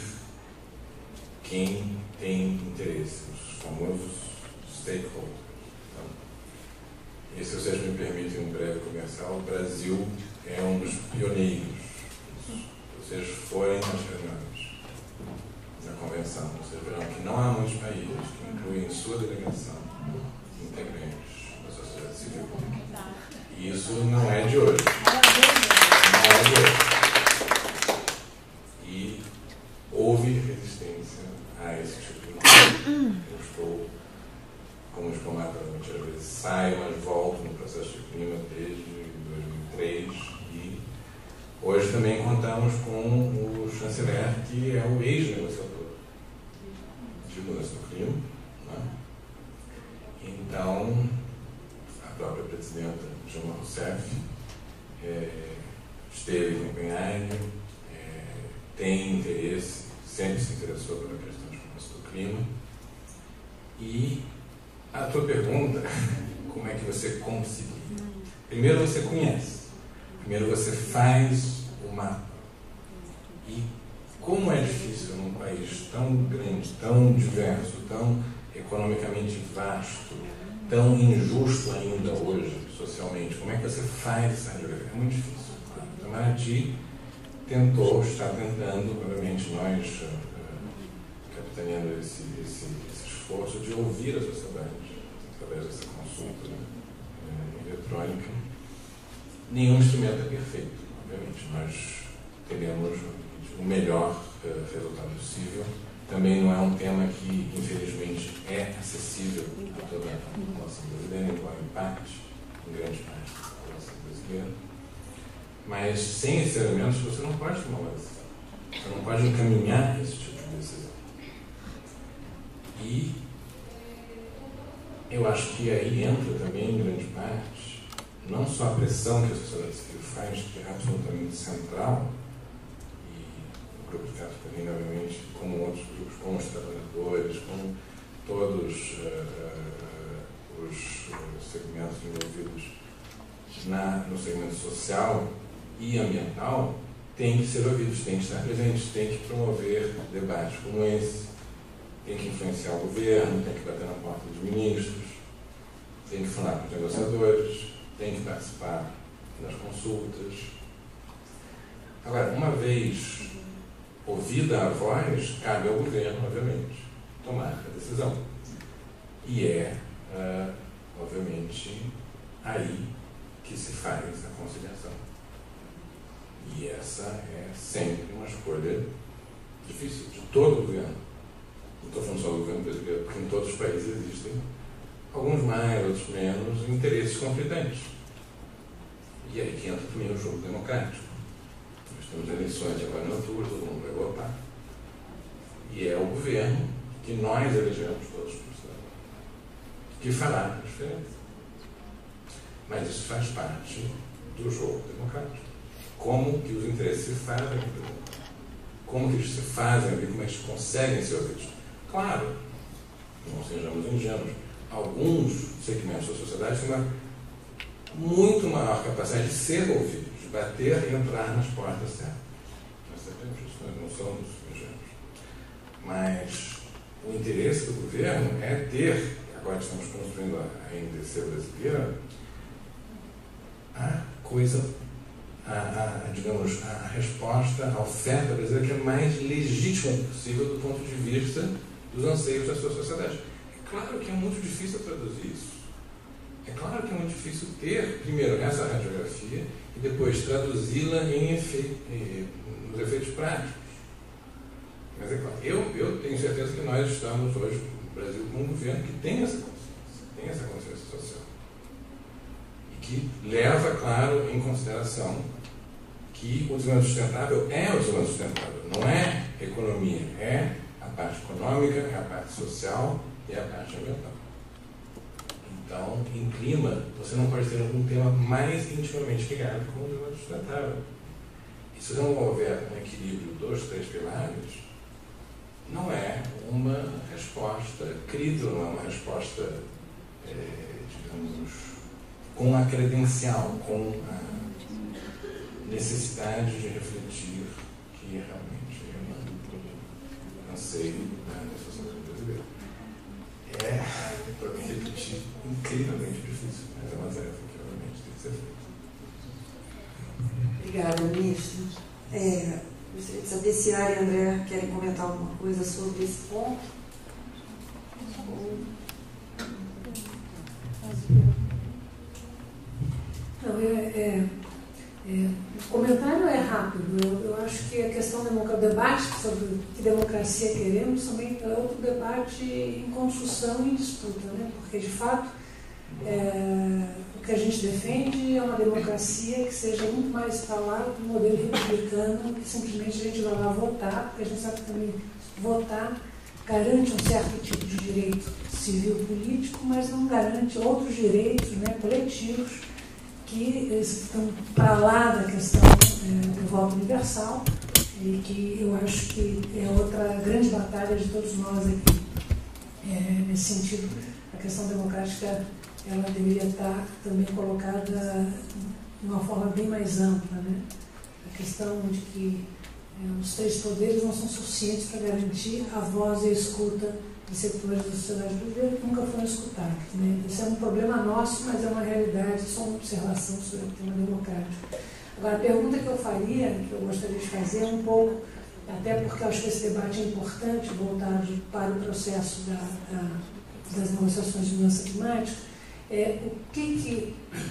quem tem interesse, os famosos stakeholders. Então, e se vocês me permitem um breve comercial, o Brasil é um dos pioneiros. Se vocês forem nas reuniões da convenção, vocês verão que não há muitos países que incluem em sua delegação integrantes da sociedade civil. E isso não é de hoje. Não é de hoje. E houve resistência a esse tipo de coisa. Eu estou, como diplomata, muitas vezes saio, mas volto no processo de clima desde dois mil e três. E hoje também contamos com o chanceler, que é o ex-negociador de mudança do clima. Né? Então, a própria presidenta Dilma Rousseff é, esteve em Copenhague, é, tem interesse, sempre se interessou pela questão de mudança do clima. E a tua pergunta, como é que você conseguiu? Primeiro você conhece, primeiro você faz o mapa. E como é difícil num país tão grande, tão diverso, tão economicamente vasto, tão injusto ainda hoje, socialmente, como é que você faz essa radiografia? É muito difícil. A Itamaraty tentou, está tentando, obviamente nós, uh, capitaneando esse, esse, esse esforço de ouvir a sociedade, através dessa consulta, né, eletrônica. Nenhum instrumento é perfeito, obviamente. Nós teremos o melhor uh, resultado possível. Também não é um tema que, infelizmente, é acessível a toda a população brasileira, embora impacte em grande parte da população brasileira. Mas, sem esses elementos, você não pode tomar uma decisão. Você não pode encaminhar esse tipo de decisão. E eu acho que aí entra também, em grande parte, não só a pressão que a sociedade civil faz, que é absolutamente central, o grupo de teatro também, obviamente, como outros grupos, como os trabalhadores, como todos uh, uh, os segmentos envolvidos na, no segmento social e ambiental, têm que ser ouvidos, têm que estar presentes, têm que promover debates como esse, têm que influenciar o governo, têm que bater na porta dos ministros, têm que falar com os negociadores, têm que participar das consultas. Agora, uma vez ouvida a voz, cabe ao governo, obviamente, tomar a decisão. E é, uh, obviamente, aí que se faz a conciliação. E essa é sempre uma escolha difícil de todo o governo. Não estou falando só do governo brasileiro, porque em todos os países existem, alguns mais, outros menos, interesses conflitantes. E aí que entra também o jogo democrático. Temos eleições agora em outubro, todo mundo vai votar. E é o governo que nós elegemos todos por cidadãos, que fará a diferença. Mas isso faz parte do jogo democrático. Como que os interesses se fazem, como que eles se fazem, como eles conseguem ser ouvidos. Claro, não sejamos ingênuos, alguns segmentos da sociedade têm uma muito maior capacidade de ser ouvidos, de bater e entrar nas portas certas. Nós sabemos isso, nós não somos ingênuos. Mas o interesse do governo é ter, agora estamos construindo a N D C brasileira, a coisa, a, a, digamos, a resposta, a oferta brasileira que é mais legítima possível do ponto de vista dos anseios da sua sociedade. É claro que é muito difícil traduzir isso. É claro que é muito difícil ter, primeiro, essa radiografia e depois traduzi-la em efe, eh, nos efeitos práticos. Mas é claro, eu, eu tenho certeza que nós estamos hoje, no Brasil, com um governo que tem essa consciência, tem essa consciência social. E que leva, claro, em consideração que o desenvolvimento sustentável é o desenvolvimento sustentável, não é economia, é a parte econômica, é a parte social e é a parte ambiental. Então, em clima, você não pode ter algum tema mais intimamente ligado com o desenvolvimento sustentável. E se não houver um equilíbrio dos três pilares, não é uma resposta crível, não é uma resposta, é, digamos, com a credencial, com a necessidade de refletir que realmente é um anseio da sociedade brasileira. É, para me repetir, incrivelmente difícil, mas é uma tarefa que realmente tem que ser feita. Obrigada, ministro. É, gostaria de saber se a Ari e a André querem comentar alguma coisa sobre esse ponto. Não, é, é, é, o comentário é rápido. Eu, eu acho que a questão do debate sobre que democracia queremos também é outro debate em construção e em disputa, né? Porque, de fato, é, o que a gente defende é uma democracia que seja muito mais para lá do modelo republicano, que simplesmente a gente vai lá votar, porque a gente sabe que também votar garante um certo tipo de direito civil-político, mas não garante outros direitos, né, coletivos, que estão para lá da questão é, do voto universal, e que eu acho que é outra grande batalha de todos nós aqui. É, nesse sentido, a questão democrática ela deveria estar também colocada de uma forma bem mais ampla, né? A questão de que é, os três poderes não são suficientes para garantir a voz e a escuta de setores da sociedade brasileira que nunca foram escutados, né? Esse é um problema nosso, mas é uma realidade, só uma observação sobre o tema democrático. Agora, a pergunta que eu faria, que eu gostaria de fazer, é um pouco, até porque eu acho que esse debate é importante, voltado para o processo da, da, das negociações de mudança climática, é o que que,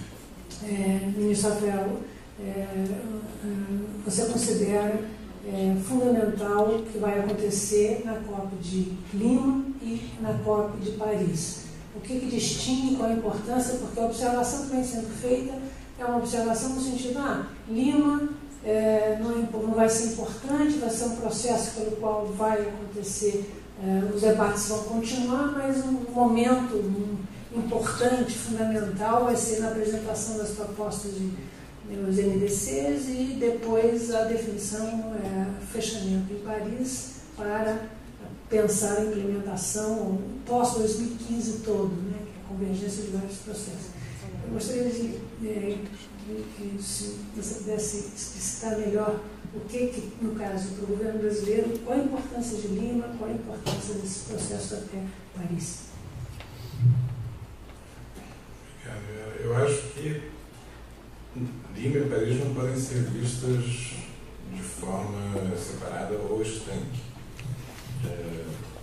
é, ministro Rafael, é, você considera é, fundamental que vai acontecer na COP de Lima e na COP de Paris? O que que distingue, qual a importância? Porque a observação que vem sendo feita é uma observação no sentido, ah, Lima é, não, é, não vai ser importante, vai ser um processo pelo qual vai acontecer, é, os debates vão continuar, mas um momento um, importante, fundamental, vai ser na apresentação das propostas de, dos N D Cs e depois a definição, é, fechamento em Paris para pensar a implementação pós dois mil e quinze todo, né, que é a convergência de vários processos. Eu gostaria de, é, que se você pudesse explicitar melhor o que, que no caso, para o governo brasileiro, qual a importância de Lima, qual a importância desse processo até Paris. Eu acho que Lima e Paris não podem ser vistas de forma separada ou estanque. É,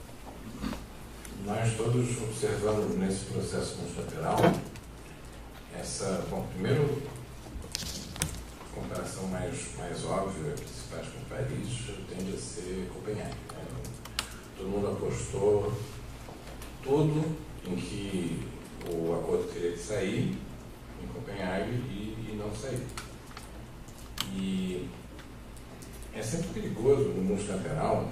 nós todos observamos nesse processo multilateral essa, bom, primeiro, a comparação mais, mais óbvia que se faz com Paris tende a ser Copenhague. Né? Todo mundo apostou tudo em que o acordo teria que sair em Copenhague e, e não sair. E é sempre perigoso no multilateral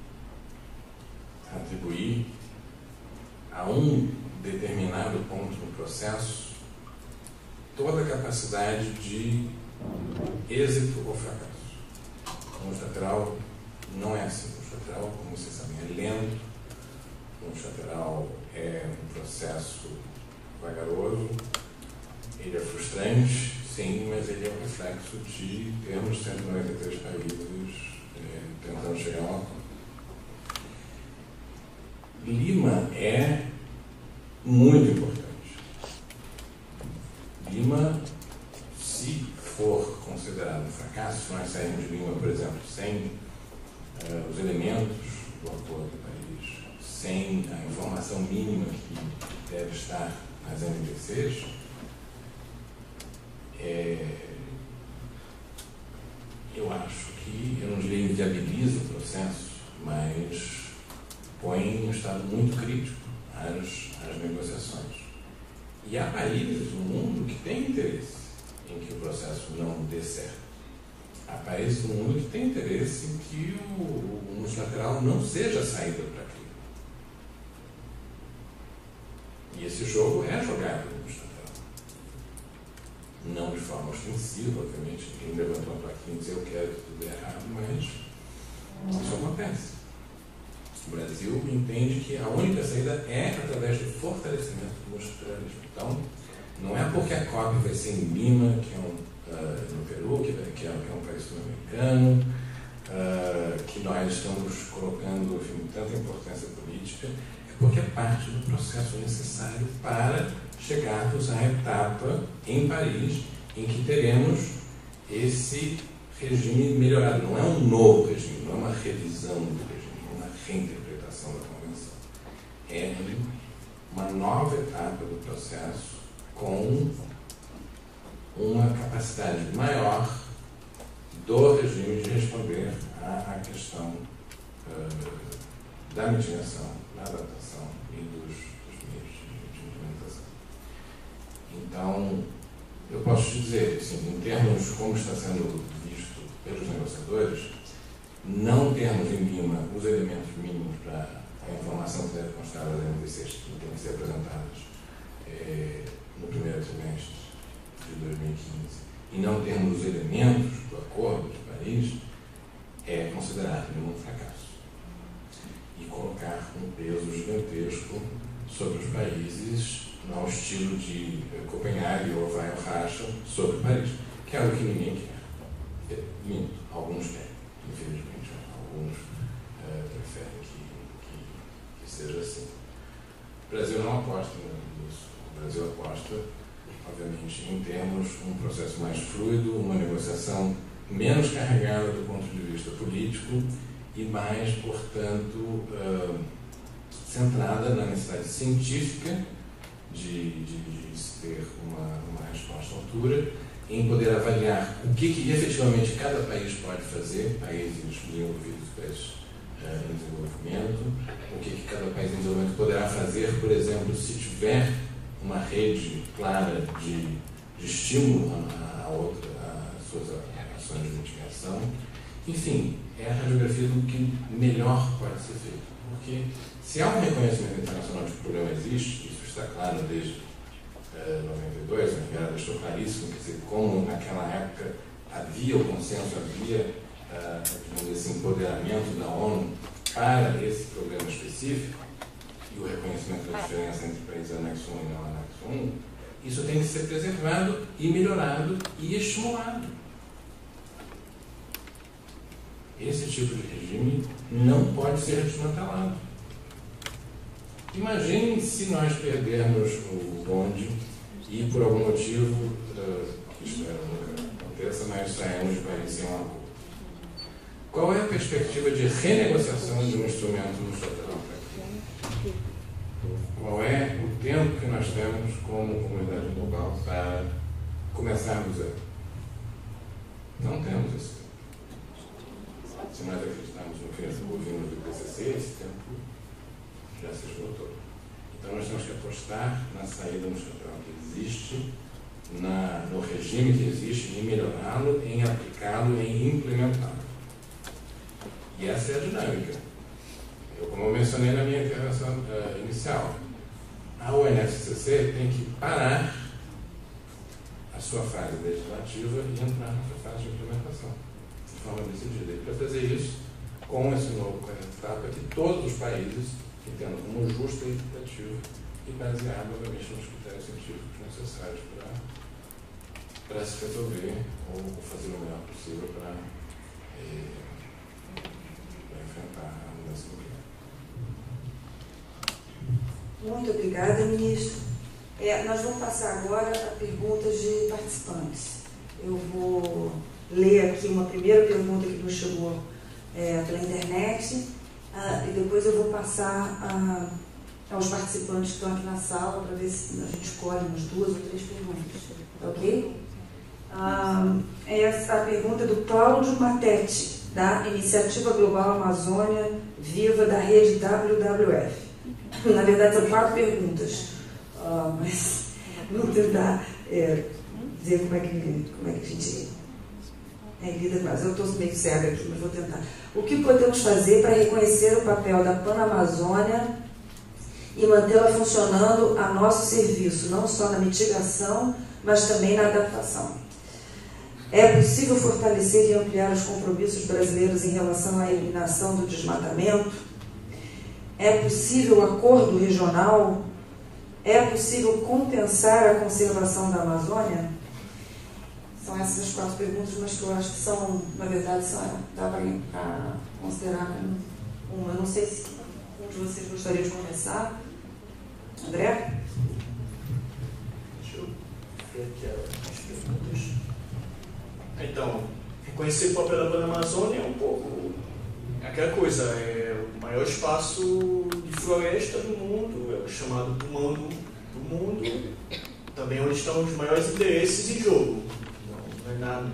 atribuir a um determinado ponto no processo toda a capacidade de êxito ou fracasso. O multilateral não é assim. O multilateral, como vocês sabem, é lento. O multilateral é um processo vagaroso, ele é frustrante, sim, mas ele é um reflexo de termos cento e noventa e três países é, tentando chegar a um acordo. Lima é muito importante. Lima, se for considerado considerado um fracasso se nós sairmos de Lima, por exemplo, sem uh, os elementos do acordo de Paris, sem a informação mínima que deve estar nas N D Cs, é, eu acho que, eu não diria inviabiliza o processo, mas põe em um estado muito crítico as, as negociações. E há países no mundo que têm interesse em que o processo não dê certo. Há países no mundo que têm interesse em que o, o multilateral não seja a saída para aquilo. E esse jogo é jogado no multilateral. Não de forma ostensiva, obviamente. Ninguém levantou uma plaquinha e disse eu quero que tudo dê errado, mas isso acontece. O Brasil entende que a única saída é através do fortalecimento do multilateralismo. Então, não é porque a COP vai ser em Lima, que é um, uh, no Peru, que, vai, que, é, que é um país sul-americano, uh, que nós estamos colocando, enfim, tanta importância política, é porque é parte do processo necessário para chegarmos à etapa em Paris, em que teremos esse regime melhorado. Não é um novo regime, não é uma revisão do regime, é uma reinterpretação da Convenção. É uma nova etapa do processo com uma capacidade maior do regime de responder à questão uh, da mitigação, da adaptação e dos, dos meios de, de implementação. Então, eu posso te dizer, assim, em termos como está sendo visto pelos negociadores, não termos em Lima os elementos mínimos para a informação que deve constar das N D Cs que tem que ser apresentadas é, no primeiro trimestre de dois mil e quinze e não termos os elementos do Acordo de Paris é considerado um fracasso e colocar um peso gigantesco sobre os países ao estilo de Copenhague ou Vai ao Racha sobre Paris, que é algo que ninguém quer. Minto, alguns querem, infelizmente, alguns uh, preferem que, que, que seja assim. O Brasil não aposta nisso. O Brasil aposta, obviamente, em termos um processo mais fluido, uma negociação menos carregada do ponto de vista político e mais, portanto, uh, centrada na necessidade científica de, de, de se ter uma, uma resposta à altura, em poder avaliar o que, que efetivamente cada país pode fazer, países desenvolvidos, países uh, em desenvolvimento, o que, que cada país em desenvolvimento poderá fazer, por exemplo, se tiver uma rede clara de, de estímulo a, a, outra, a suas ações de mitigação. Enfim, é a radiografia do que melhor pode ser feito. Porque se há um reconhecimento internacional de que o problema existe, isso está claro desde uh, noventa e dois, a Miguel deixou claríssimo, quer dizer, como naquela época havia o consenso, havia uh, esse empoderamento da ONU para esse problema específico, e o reconhecimento da diferença entre países anexo um e não anexo um, isso tem que ser preservado e melhorado e estimulado. Esse tipo de regime não pode ser desmantelado. Imaginem se nós perdermos o bonde e, por algum motivo, uh, que espero nunca aconteça, nós saímos de país sem um acordo. Qual é a perspectiva de renegociação de um instrumento multilateral? Qual é o tempo que nós temos como comunidade global para começar do zero? Não temos esse tempo. Se nós acreditamos no que ouvimos do P C C, esse tempo já se esgotou. Então nós temos que apostar na saída multilateral que existe, na, no regime que existe, em melhorá-lo, em aplicá-lo, em implementá-lo. E essa é a dinâmica. Eu, como eu mencionei na minha intervenção uh, inicial, a U N F C C tem que parar a sua fase legislativa e entrar na sua fase de implementação, de forma decidida. E para fazer isso, com esse novo etapa, que todos os países entendam como justo e equitativo e baseado, obviamente, nos critérios científicos necessários para, para se resolver ou fazer o melhor possível para, eh, para enfrentar a mudança do clima. Muito obrigada, ministro. É, nós vamos passar agora a perguntas de participantes. Eu vou ler aqui uma primeira pergunta que nos chegou é, pela internet, ah, e depois eu vou passar a, aos participantes que estão aqui na sala para ver se a gente escolhe umas duas ou três perguntas. Ok? Ah, essa é a pergunta do Cláudio Matetti, da Iniciativa Global Amazônia Viva da rede W W F. Na verdade, são quatro perguntas, ah, mas vou tentar é, dizer como é, que, como é que a gente é, lida com elas. Eu estou meio cega aqui, mas vou tentar. O que podemos fazer para reconhecer o papel da Panamazônia e mantê-la funcionando a nosso serviço, não só na mitigação, mas também na adaptação? É possível fortalecer e ampliar os compromissos brasileiros em relação à eliminação do desmatamento? É possível acordo regional? É possível compensar a conservação da Amazônia? São essas as quatro perguntas, mas que eu acho que são, na verdade, são, dá para considerar como uma. Eu não sei se um de vocês gostaria de começar. André? Deixa eu ver aqui as perguntas. Então, reconhecer o papel da Panamazônia é um pouco aquela coisa, é o maior espaço de floresta do mundo, é o chamado pulmão do mundo, também onde estão os maiores interesses em jogo. Não, não é nada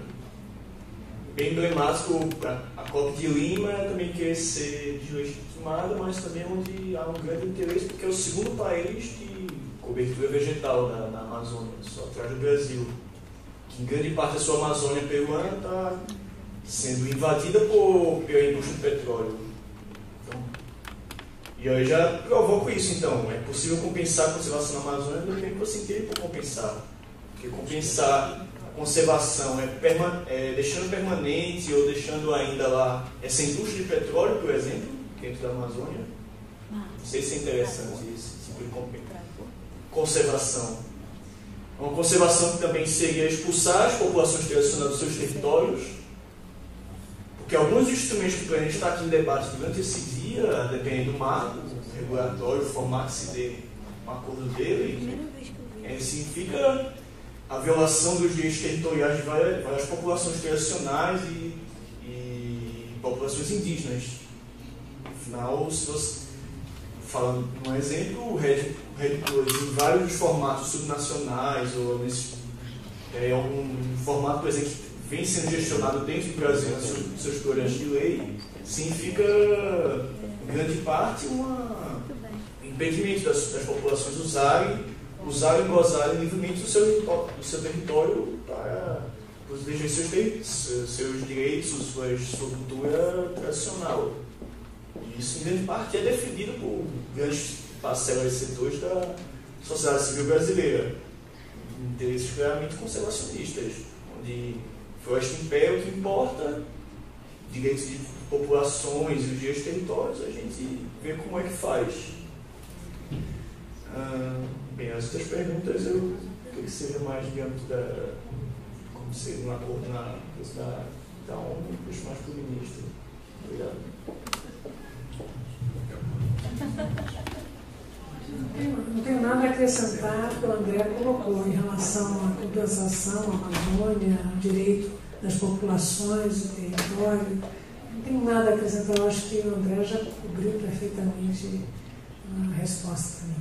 bem emblemático. A COP de Lima também quer ser deslegitimada, mas também onde há um grande interesse, porque é o segundo país de cobertura vegetal na, na Amazônia, só atrás do Brasil. Que em grande parte da sua Amazônia peruana está sendo invadida por, pela indústria do petróleo. Então, e eu já provoco isso, então. É possível compensar a conservação na Amazônia do que você entende por compensar. Porque compensar a conservação é, perma, é deixando permanente ou deixando ainda lá essa indústria de petróleo, por exemplo, dentro da Amazônia. Não sei se é interessante esse tipo de conservação. Uma conservação que também seria expulsar as populações tradicionais dos seus territórios, porque alguns instrumentos que podem estar aqui em debate durante esse dia, dependendo do marco regulatório, o formato que se dê um acordo dele, é, significa a violação dos direitos territoriais de várias, várias populações tradicionais e, e populações indígenas. Afinal, se você, falando de um exemplo, o Red em vários formatos subnacionais ou nesse, é, algum formato, por exemplo, que vem sendo gestionado dentro do Brasil nos seus, seus projetos de lei, significa, em grande parte, uma, um impedimento das, das populações usarem, usarem e gozarem livremente do seu, do seu território para proteger seus, seus, seus direitos, suas, sua cultura tradicional. E isso, em grande parte, é defendido por grandes parcelas de setores da sociedade civil brasileira, interesses claramente conservacionistas, onde floresta em pé é o que importa, direitos de populações e os direitos de territórios, a gente vê como é que faz. Ah, bem, as outras perguntas eu queria que seja mais diante da, como ser um acordo na da, da ONU, puxo mais para o ministro. Obrigado. Não tenho, não tenho nada a acrescentar que o André colocou em relação à compensação, à Amazônia, ao direito das populações, do território. Não tenho nada a acrescentar, eu acho que o André já cobriu perfeitamente a resposta também.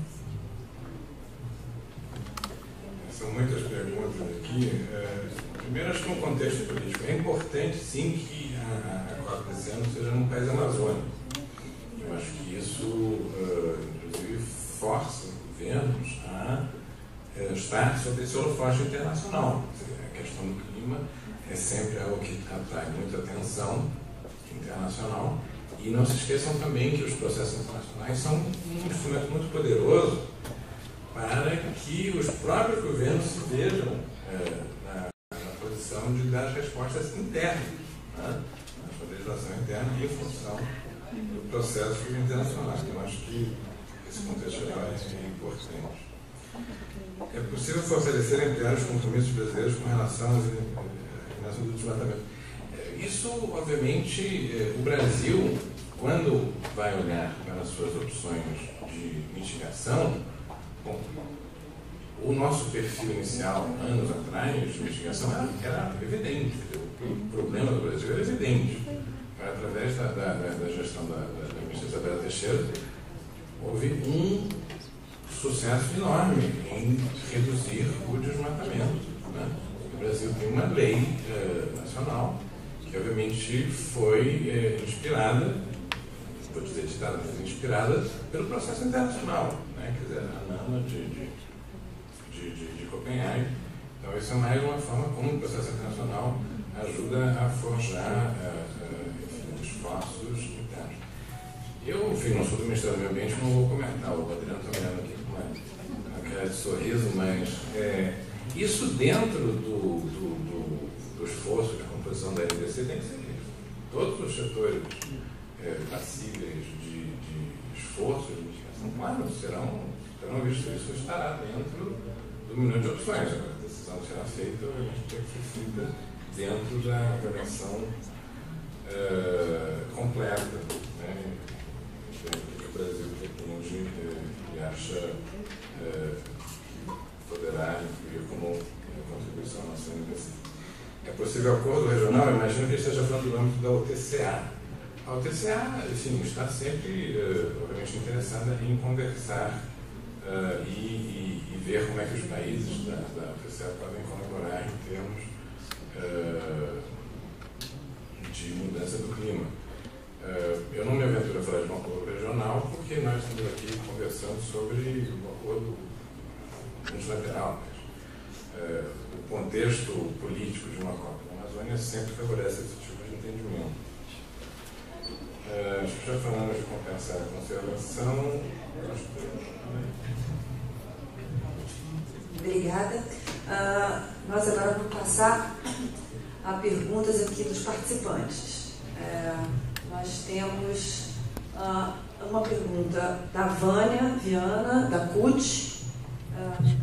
São muitas perguntas aqui. Primeiro, acho que no contexto político é importante, sim, que a, a COP desse ano seja num país amazônico. Eu acho que isso, uh, inclusive, força governos a uh, estar sob esse holofote internacional. A questão do clima é sempre algo que atrai muita atenção internacional. E não se esqueçam também que os processos internacionais são um instrumento muito poderoso para que os próprios governos se vejam uh, na, na posição de dar respostas internas, né? Na sua legislação interna e em função do processo internacional. Então, acho que esse contexto geral é importante. É possível fortalecer e ampliar os compromissos brasileiros com relação à eliminação do desmatamento. Isso, obviamente, o Brasil, quando vai olhar para as suas opções de mitigação, bom, o nosso perfil inicial, anos atrás, de mitigação era, era evidente. Entendeu? o problema do Brasil era evidente. Através da, da, da gestão da, da, da ministra Isabela Teixeira, houve um sucesso enorme em reduzir o desmatamento. Né? O Brasil tem uma lei eh, nacional que, obviamente, foi eh, inspirada, vou dizer ditada, mas inspirada pelo processo internacional, né? Quer dizer, a NAMA de, de, de, de, de Copenhague. Então, isso é mais uma forma como o processo internacional ajuda a forjar uh, uh, esforços internos. Eu, enfim, não sou do Ministério do Meio Ambiente, não vou comentar. O Adriano está olhando aqui com uma, uma cara de sorriso, mas é, isso dentro do, do, do, do esforço de composição da N D C tem que ser visto. Todos os setores é, passíveis de, de esforço de mitigação, claro, serão, serão vistos. Isso estará dentro do minuto de opções. A decisão será feita, a gente tem que ser feita dentro da avaliação uh, completa, né, que o Brasil pretende uh, e acha uh, poderá incluir como contribuição à nossa N D C. É possível acordo regional? Eu imagino que ele esteja falando do âmbito da O T C A. A O T C A, enfim, está sempre, uh, obviamente, interessada em conversar uh, e, e, e ver como é que os países da, da O T C A podem colaborar em termos Uh, de mudança do clima. Uh, eu não me aventuro a falar de um acordo regional porque nós estamos aqui conversando sobre o acordo multilateral. Uh, o contexto político de uma COP na Amazônia sempre favorece esse tipo de entendimento. Uh, já falamos de compensar a conservação. Obrigada. Uh, nós agora vamos passar a perguntas aqui dos participantes. É, nós temos uh, uma pergunta da Vânia Viana, da C U T. Uh,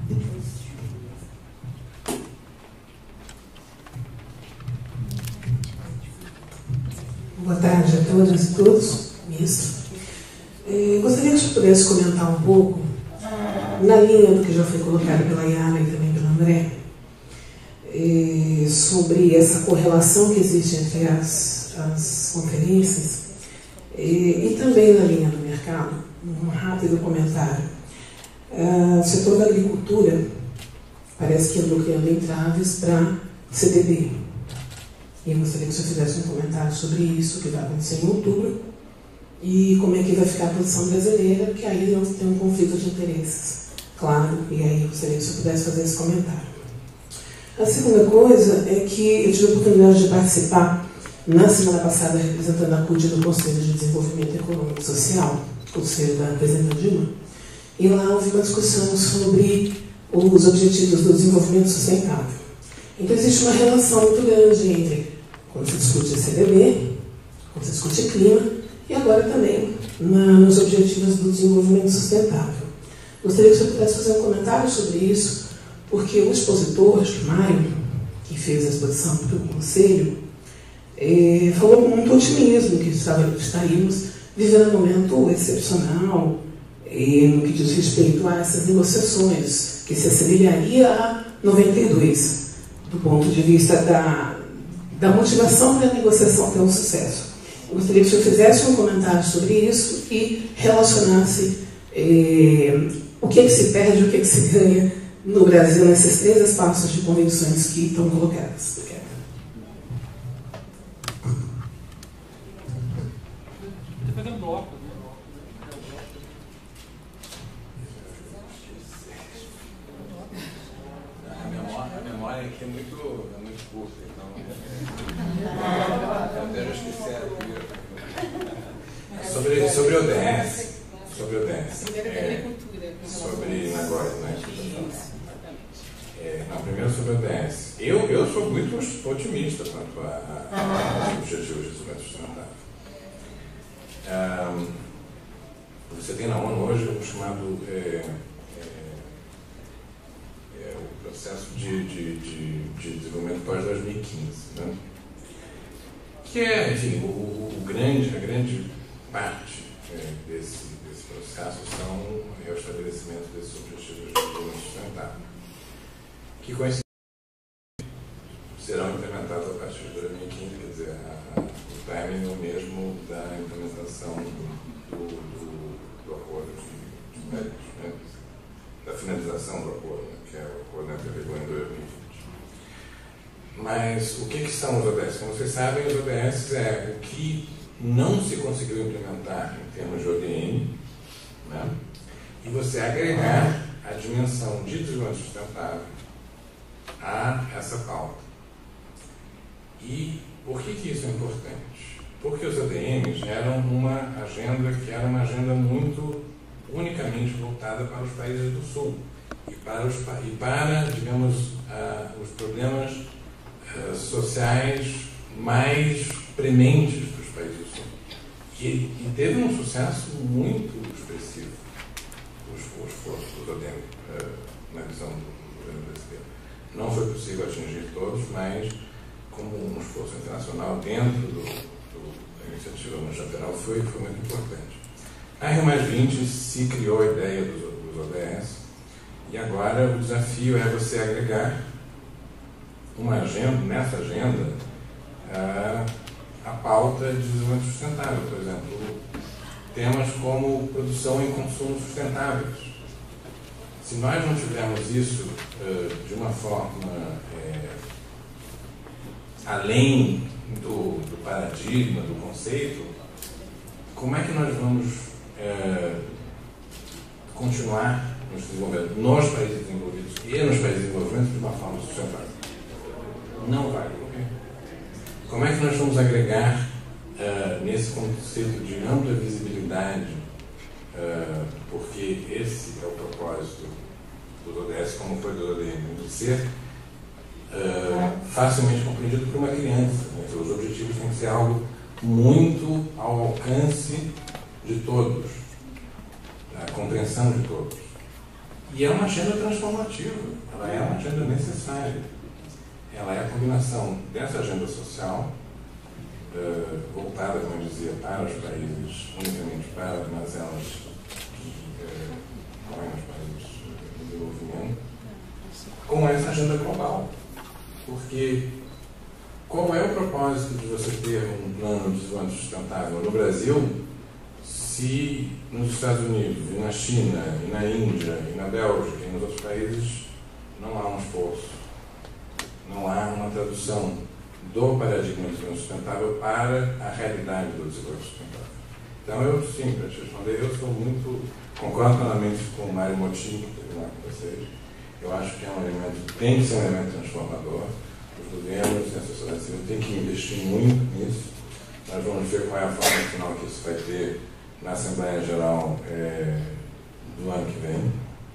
Boa tarde a todas e todos, ministro. Eh, gostaria que o senhor pudesse comentar um pouco, na linha do que já foi colocado pela Yara e também pelo André, eh, sobre essa correlação que existe entre as, as conferências, eh, e também na linha do mercado, um rápido comentário. Uh, o setor da agricultura parece que andou criando entraves para C D B. E eu gostaria que o senhor fizesse um comentário sobre isso, que vai acontecer em outubro, e como é que vai ficar a posição brasileira, porque aí não tem um conflito de interesses, claro, e aí eu gostaria que o senhor pudesse fazer esse comentário. A segunda coisa é que eu tive a oportunidade de participar, na semana passada, representando a C U D no Conselho de Desenvolvimento Econômico e Social, Conselho da Presidenta Dilma, e lá houve uma discussão sobre os Objetivos do Desenvolvimento Sustentável. Então existe uma relação muito grande entre quando se discute C D B, quando se discute clima, e agora também na, nos Objetivos do Desenvolvimento Sustentável. Gostaria que o senhor pudesse fazer um comentário sobre isso, porque o expositor, Mário, que fez a exposição para o Conselho, eh, falou com muito otimismo que estaríamos vivendo um momento excepcional eh, no que diz respeito a essas negociações, que se assemelharia a noventa e dois, do ponto de vista da, da motivação para a negociação ter um sucesso. Eu gostaria que o senhor fizesse um comentário sobre isso e relacionasse eh, o que é que se perde e o que é que se ganha no Brasil nesses três espaços de convenções que estão colocadas. Obrigada. A memória, a memória aqui é muito, é muito curta, então eu até já esqueci a sobre, sobre o O D S, sobre o O D S, é, sobre Nagoya, né? É, não, primeiro sobre o O D S. Eu, eu sou muito otimista quanto a, a, aos objetivos de desenvolvimento sustentável. Um, você tem na ONU hoje o chamado é, é, é, o processo de, de, de, de desenvolvimento pós dois mil e quinze, né? Que é, enfim, o, o grande, a grande parte é, desse, desse processo são o estabelecimento desses objetivos de desenvolvimento sustentável, que coincidem serão implementados a partir de dois mil participarem ou mesmo da implementação do, do, do acordo de, de médicos, né? Da finalização do acordo, né? Que é o acordo entre a Vigor em dois mil e vinte. Mas o que, que são os O D S? Como vocês sabem, os O D S é o que não se conseguiu implementar em termos de O D M, né? E você agregar a dimensão de desenvolvimento sustentável a essa pauta. E por que, que isso é importante? Porque os O D Ms eram uma agenda que era uma agenda muito unicamente voltada para os países do Sul e para, os, e para digamos, uh, os problemas uh, sociais mais prementes dos países do Sul. E, e teve um sucesso muito expressivo os esforços dos O D M uh, na visão do governo brasileiro. Não foi possível atingir todos, mas como um esforço internacional dentro do, do, da iniciativa multilateral foi, foi muito importante. Na Rio mais vinte se criou a ideia dos, dos O D S e agora o desafio é você agregar uma agenda, nessa agenda, a, a pauta de desenvolvimento sustentável, por exemplo, temas como produção e consumo sustentáveis. Se nós não tivermos isso uh, de uma forma é, além do, do paradigma, do conceito, como é que nós vamos é, continuar nos desenvolvendo nos países desenvolvidos e nos países desenvolvidos de uma forma sustentável? Não vai, ok? Como é que nós vamos agregar uh, nesse conceito de ampla visibilidade, uh, porque esse é o propósito do O D S, como foi do O D M, de ser uh, facilmente compreendido por uma criança, né? Então, os objetivos têm que ser algo muito ao alcance de todos, a compreensão de todos. E é uma agenda transformativa, ela é uma agenda necessária. Ela é a combinação dessa agenda social, uh, voltada, como eu dizia, para os países, unicamente para as mazelas que uh, correm nos países em desenvolvimento, com essa agenda global. Porque qual é o propósito de você ter um plano de desenvolvimento sustentável no Brasil, se nos Estados Unidos, e na China, e na Índia, e na Bélgica, e nos outros países, não há um esforço, não há uma tradução do paradigma de desenvolvimento sustentável para a realidade do desenvolvimento sustentável. Então, eu, sim, para te responder, eu sou muito, concordo plenamente com o Mário Motim, que teve lá com vocês. Eu acho que é um elemento, tem que ser um elemento transformador. Os governos e a sociedade civil têm que investir muito nisso. Nós vamos ver qual é a forma final que isso vai ter na Assembleia Geral é, do ano que vem.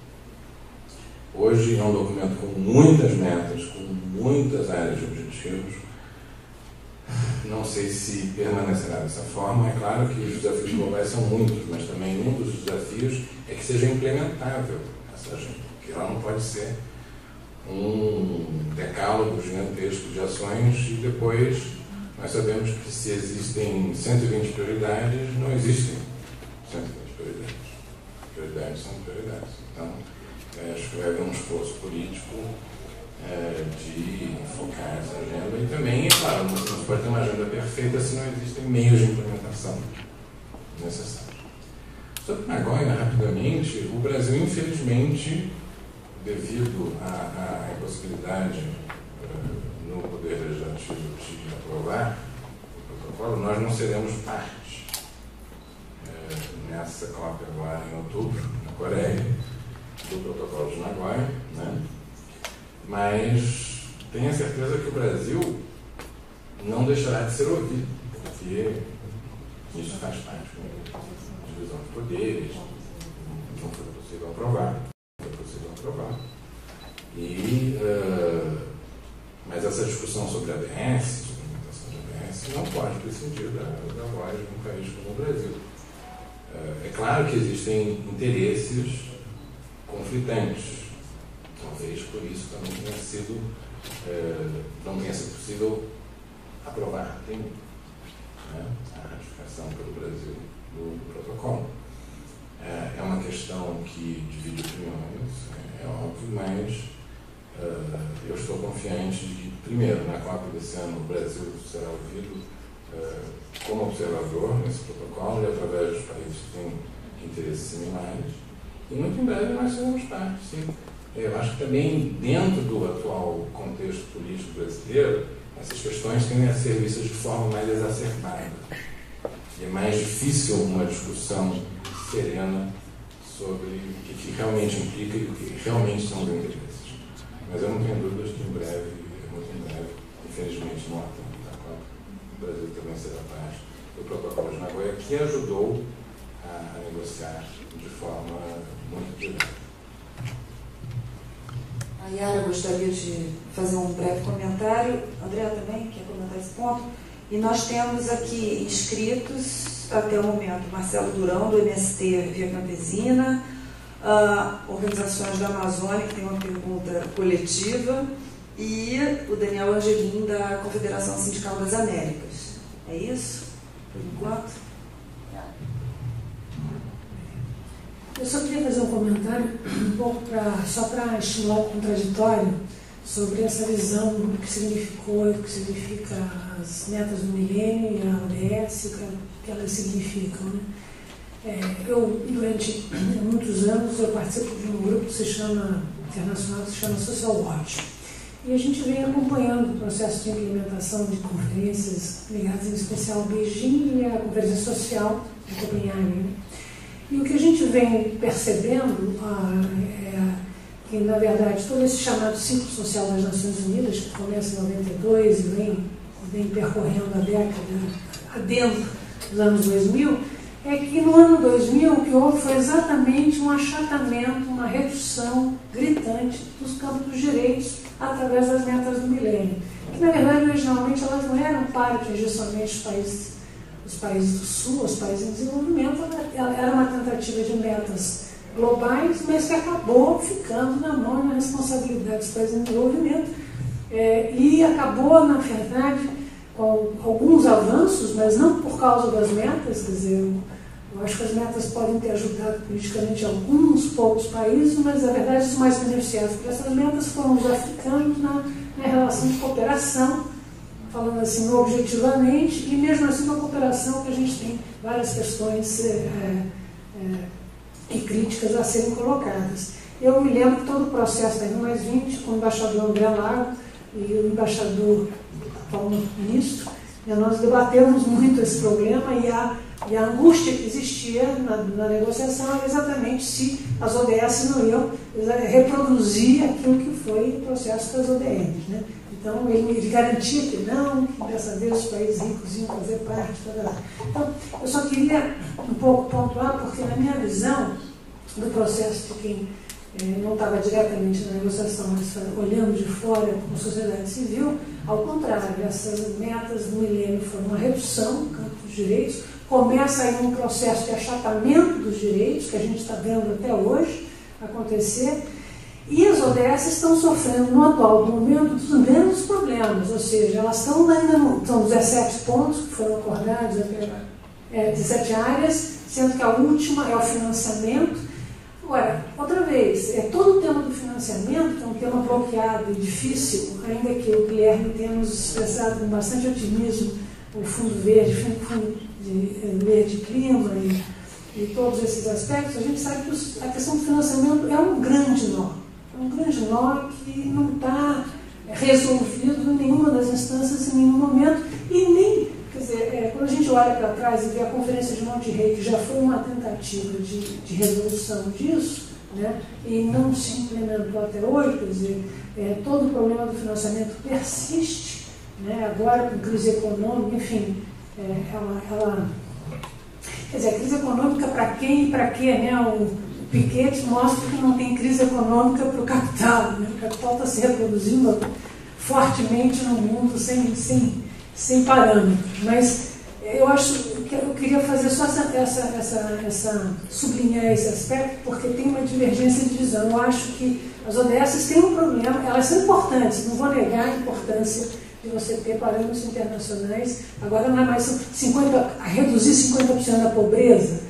Hoje é um documento com muitas metas, com muitas áreas de objetivos. Não sei se permanecerá dessa forma. É claro que os desafios globais são muitos, mas também um dos desafios é que seja implementável essa agenda, porque ela não pode ser um decálogo gigantesco de ações e depois nós sabemos que se existem cento e vinte prioridades, não existem cento e vinte prioridades. Prioridades são prioridades. Então, é, acho que vai haver um esforço político é, de focar essa agenda e também, é claro, não se pode ter uma agenda perfeita se não existem meios de implementação necessários. Sobre Nagoya, rapidamente, o Brasil, infelizmente, devido à, à impossibilidade uh, no Poder Legislativo de aprovar o protocolo, nós não seremos parte uh, nessa COP agora em outubro, na Coreia, do protocolo de Nagoya, né? Mas tenha certeza que o Brasil não deixará de ser ouvido, porque isso faz parte da divisão de poderes, não foi possível aprovar. Possível aprovar. E, uh, mas essa discussão sobre A D S, sobre a implementação de A D S, não pode prescindir da, da voz de um país como o Brasil. Uh, é claro que existem interesses conflitantes. Talvez por isso também tenha sido, uh, não tenha sido possível aprovar tem, né, a ratificação pelo Brasil do protocolo. É uma questão que divide opiniões, é óbvio, mas uh, eu estou confiante de que, primeiro, na COP desse ano, o Brasil será ouvido uh, observador nesse protocolo e através dos países que têm interesses similares. E muito em breve nós seremos parte, sim. Eu acho que também, dentro do atual contexto político brasileiro, essas questões tendem a ser vistas de forma mais exacerbada. E é mais difícil uma discussão serena sobre o que, que realmente implica e o que realmente são os interesses. Mas eu não tenho dúvidas que em breve, muito em breve, infelizmente não há tempo da Copa, o Brasil também será parte do protocolo de Nagoya, que ajudou a, a negociar de forma muito direta. A Yara gostaria de fazer um breve comentário. André também quer comentar esse ponto. E nós temos aqui inscritos, até o momento, Marcelo Durão, do M S T Via Campesina, uh, Organizações da Amazônia, que tem uma pergunta coletiva, e o Daniel Angelim, da Confederação Sindical das Américas. É isso, por enquanto? Eu só queria fazer um comentário, um pouco pra, só para estimular o contraditório, sobre essa visão do que significou, o que significa as metas do milênio e a O D S, o que elas significam. Né? É, eu, durante muitos anos, eu participo de um grupo que se chama, internacional, que se chama Social Watch. E a gente vem acompanhando o processo de implementação de conferências ligadas em especial ao Beijing e à Conferência Social de Copenhague. Né? E o que a gente vem percebendo ah, é que, na verdade, todo esse chamado ciclo social das Nações Unidas, que começa em noventa e dois e vem, vem percorrendo a década adentro dos anos dois mil, é que no ano dois mil o que houve foi exatamente um achatamento, uma redução gritante dos campos dos direitos através das metas do milênio. Que, na verdade, originalmente elas não eram para atingir somente os países, os países do Sul, os países em desenvolvimento, ela era uma tentativa de metas globais, mas que acabou ficando na mão e na responsabilidade dos países em desenvolvimento. É, e acabou, na verdade, com alguns avanços, mas não por causa das metas, quer dizer, eu, eu acho que as metas podem ter ajudado politicamente alguns poucos países, mas, na verdade, os mais beneficiados por essas metas foram os africanos na, na relação de cooperação, falando assim objetivamente, e mesmo assim uma cooperação que a gente tem várias questões é, é, e críticas a serem colocadas. Eu me lembro que todo o processo da R mais vinte, com o embaixador André Lago e o embaixador Paulo Ministro, nós debatemos muito esse problema e a, e a angústia que existia na, na negociação era exatamente se as O D S não iam reproduzir aquilo que foi o processo das O D Ms. Né? Então, ele, ele garantia que não, que dessa vez os países ricos iam fazer parte. Tal, tal. Então, eu só queria um pouco pontuar, porque na minha visão do processo de quem eh, não estava diretamente na negociação, mas olhando de fora como sociedade civil, ao contrário, essas metas do milênio foram uma redução do campo dos direitos, começa aí um processo de achatamento dos direitos, que a gente está vendo até hoje acontecer, e as O D S estão sofrendo, no atual momento, dos mesmos problemas, ou seja, elas estão ainda no, são dezessete pontos que foram acordados, é, dezessete áreas, sendo que a última é o financiamento. Agora, outra vez, é, todo o tema do financiamento, que é um tema bloqueado e difícil, ainda que o Guilherme tenha nos expressado com bastante otimismo o Fundo Verde, o Fundo de Verde Clima e, e todos esses aspectos, a gente sabe que os, a questão do financiamento é um grande nó. É um grande nó que não está resolvido em nenhuma das instâncias, em nenhum momento, e nem, quer dizer, é, quando a gente olha para trás e vê a Conferência de Monterrey, que já foi uma tentativa de, de resolução disso, né, e não se implementou até hoje, quer dizer, é, todo o problema do financiamento persiste, né, agora com crise econômica, enfim, é, ela, ela, quer dizer, a crise econômica para quem e para quê, né, o Piketty mostra que não tem crise econômica para o capital, né? O capital está se reproduzindo fortemente no mundo sem, sem, sem parâmetros. Mas eu acho que eu queria fazer só essa, essa, essa, essa sublinhar esse aspecto, porque tem uma divergência de visão. Eu acho que as O D S têm um problema, elas são importantes, não vou negar a importância de você ter parâmetros internacionais. Agora não é mais cinquenta, reduzir cinquenta por cento da pobreza,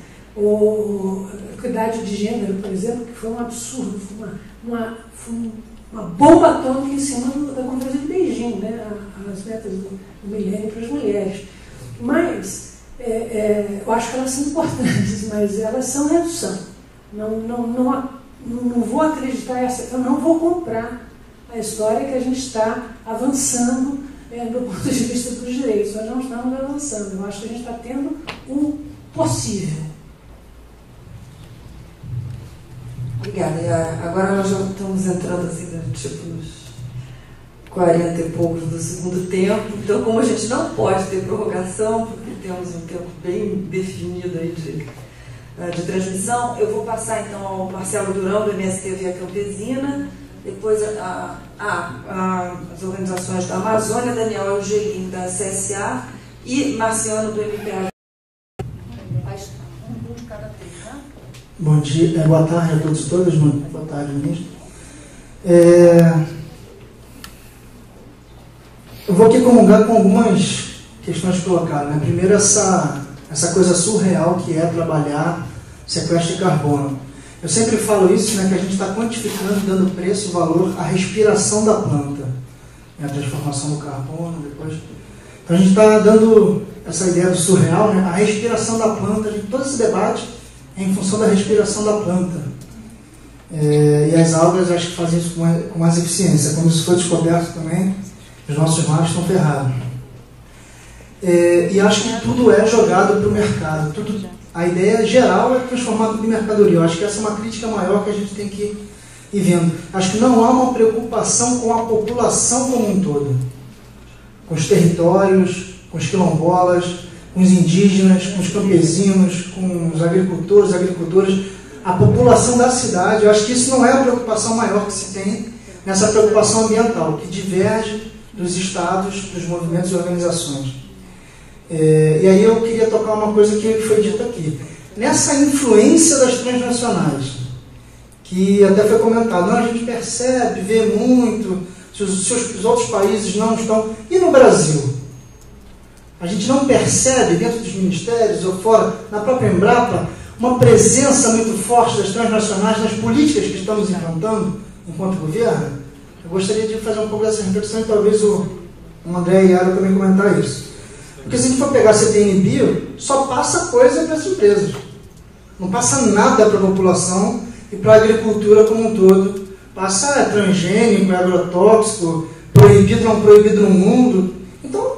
ou equidade de gênero, por exemplo, que foi um absurdo, foi uma, uma, foi uma bomba atômica em cima do, da Conferência de Beijing, né, as metas do, do milênio para as mulheres. Mas é, é, eu acho que elas são importantes, mas elas são redução. Não, não, não, não vou acreditar, essa, eu não vou comprar a história que a gente está avançando é, do ponto de vista dos direitos. Nós não estamos avançando, eu acho que a gente está tendo o possível. Obrigada. E agora nós já estamos entrando assim, tipo, nos quarenta e poucos do segundo tempo. Então, como a gente não pode ter prorrogação, porque temos um tempo bem definido aí de, de transmissão, eu vou passar então ao Marcelo Durão, do M S T Via Campesina, depois a, a, a, as organizações da Amazônia, Daniel Eugelino, da C S A, e Marciano, do M P H. Bom dia, é, boa tarde a todos e todas, boa tarde, ministro. É, eu vou aqui comungar com algumas questões colocadas. Né? Primeiro, essa, essa coisa surreal que é trabalhar sequestro de carbono. Eu sempre falo isso, né, que a gente está quantificando, dando preço, valor à respiração da planta. Né? A transformação do carbono, depois... Então a gente está dando essa ideia do surreal, né? A respiração da planta, de todo esse debate em função da respiração da planta. É, e as algas acho que fazem isso com mais, com mais eficiência. Quando isso foi descoberto também, os nossos mares estão ferrados. É, e acho que tudo é jogado para o mercado. Tudo, a ideia geral é transformar tudo em mercadoria. Eu acho que essa é uma crítica maior que a gente tem que ir vendo. Acho que não há uma preocupação com a população como um todo. Com os territórios, com os quilombolas, com os indígenas, com os campesinos, com os agricultores, agricultoras, a população da cidade. Eu acho que isso não é a preocupação maior que se tem nessa preocupação ambiental, que diverge dos estados, dos movimentos e organizações. É, e aí eu queria tocar uma coisa que foi dita aqui. Nessa influência das transnacionais, que até foi comentado, não, a gente percebe, vê muito, se os, se os outros países não estão... E no Brasil? A gente não percebe, dentro dos ministérios ou fora, na própria Embrapa, uma presença muito forte das transnacionais nas políticas que estamos implantando enquanto governo? Eu gostaria de fazer um pouco dessa reflexão e talvez o, o André e a Yara também comentar isso. Porque se a gente for pegar C T N Bio, só passa coisa para as empresas. Não passa nada para a população e para a agricultura como um todo. Passa é, transgênico, é agrotóxico, proibido, não proibido no mundo. Então,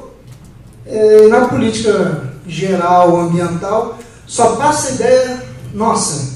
é, na política geral, ambiental, só passa a ideia, nossa,